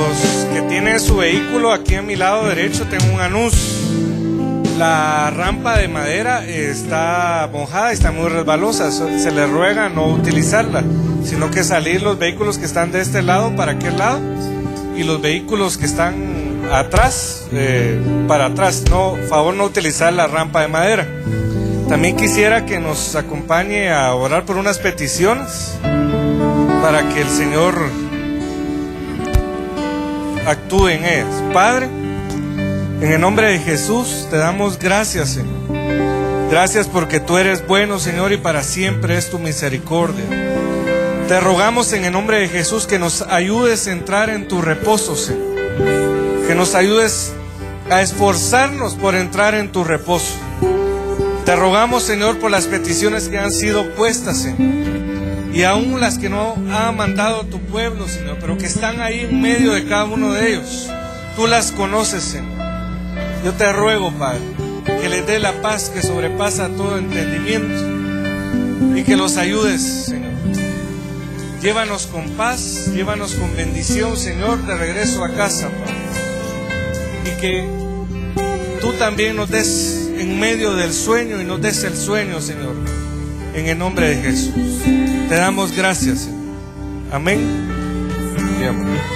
los que tienen su vehículo, aquí a mi lado derecho tengo un anuncio. La rampa de madera está mojada y está muy resbalosa. Se les ruega no utilizarla, sino que salir los vehículos que están de este lado para aquel lado y los vehículos que están atrás, eh, para atrás. No, favor no utilizar la rampa de madera. También quisiera que nos acompañe a orar por unas peticiones para que el Señor actúe en ellas. Padre, en el nombre de Jesús te damos gracias, Señor. Gracias porque tú eres bueno, Señor, y para siempre es tu misericordia. Te rogamos en el nombre de Jesús que nos ayudes a entrar en tu reposo, Señor. Que nos ayudes a esforzarnos por entrar en tu reposo. Te rogamos, Señor, por las peticiones que han sido puestas, Señor. Y aún las que no ha mandado tu pueblo, Señor, pero que están ahí en medio de cada uno de ellos. Tú las conoces, Señor. Yo te ruego, Padre, que les dé la paz que sobrepasa todo entendimiento y que los ayudes, Señor. Llévanos con paz, llévanos con bendición, Señor, de regreso a casa, Padre. Y que tú también nos des en medio del sueño y nos des el sueño, Señor, en el nombre de Jesús. Te damos gracias, Señor. Amén y amén.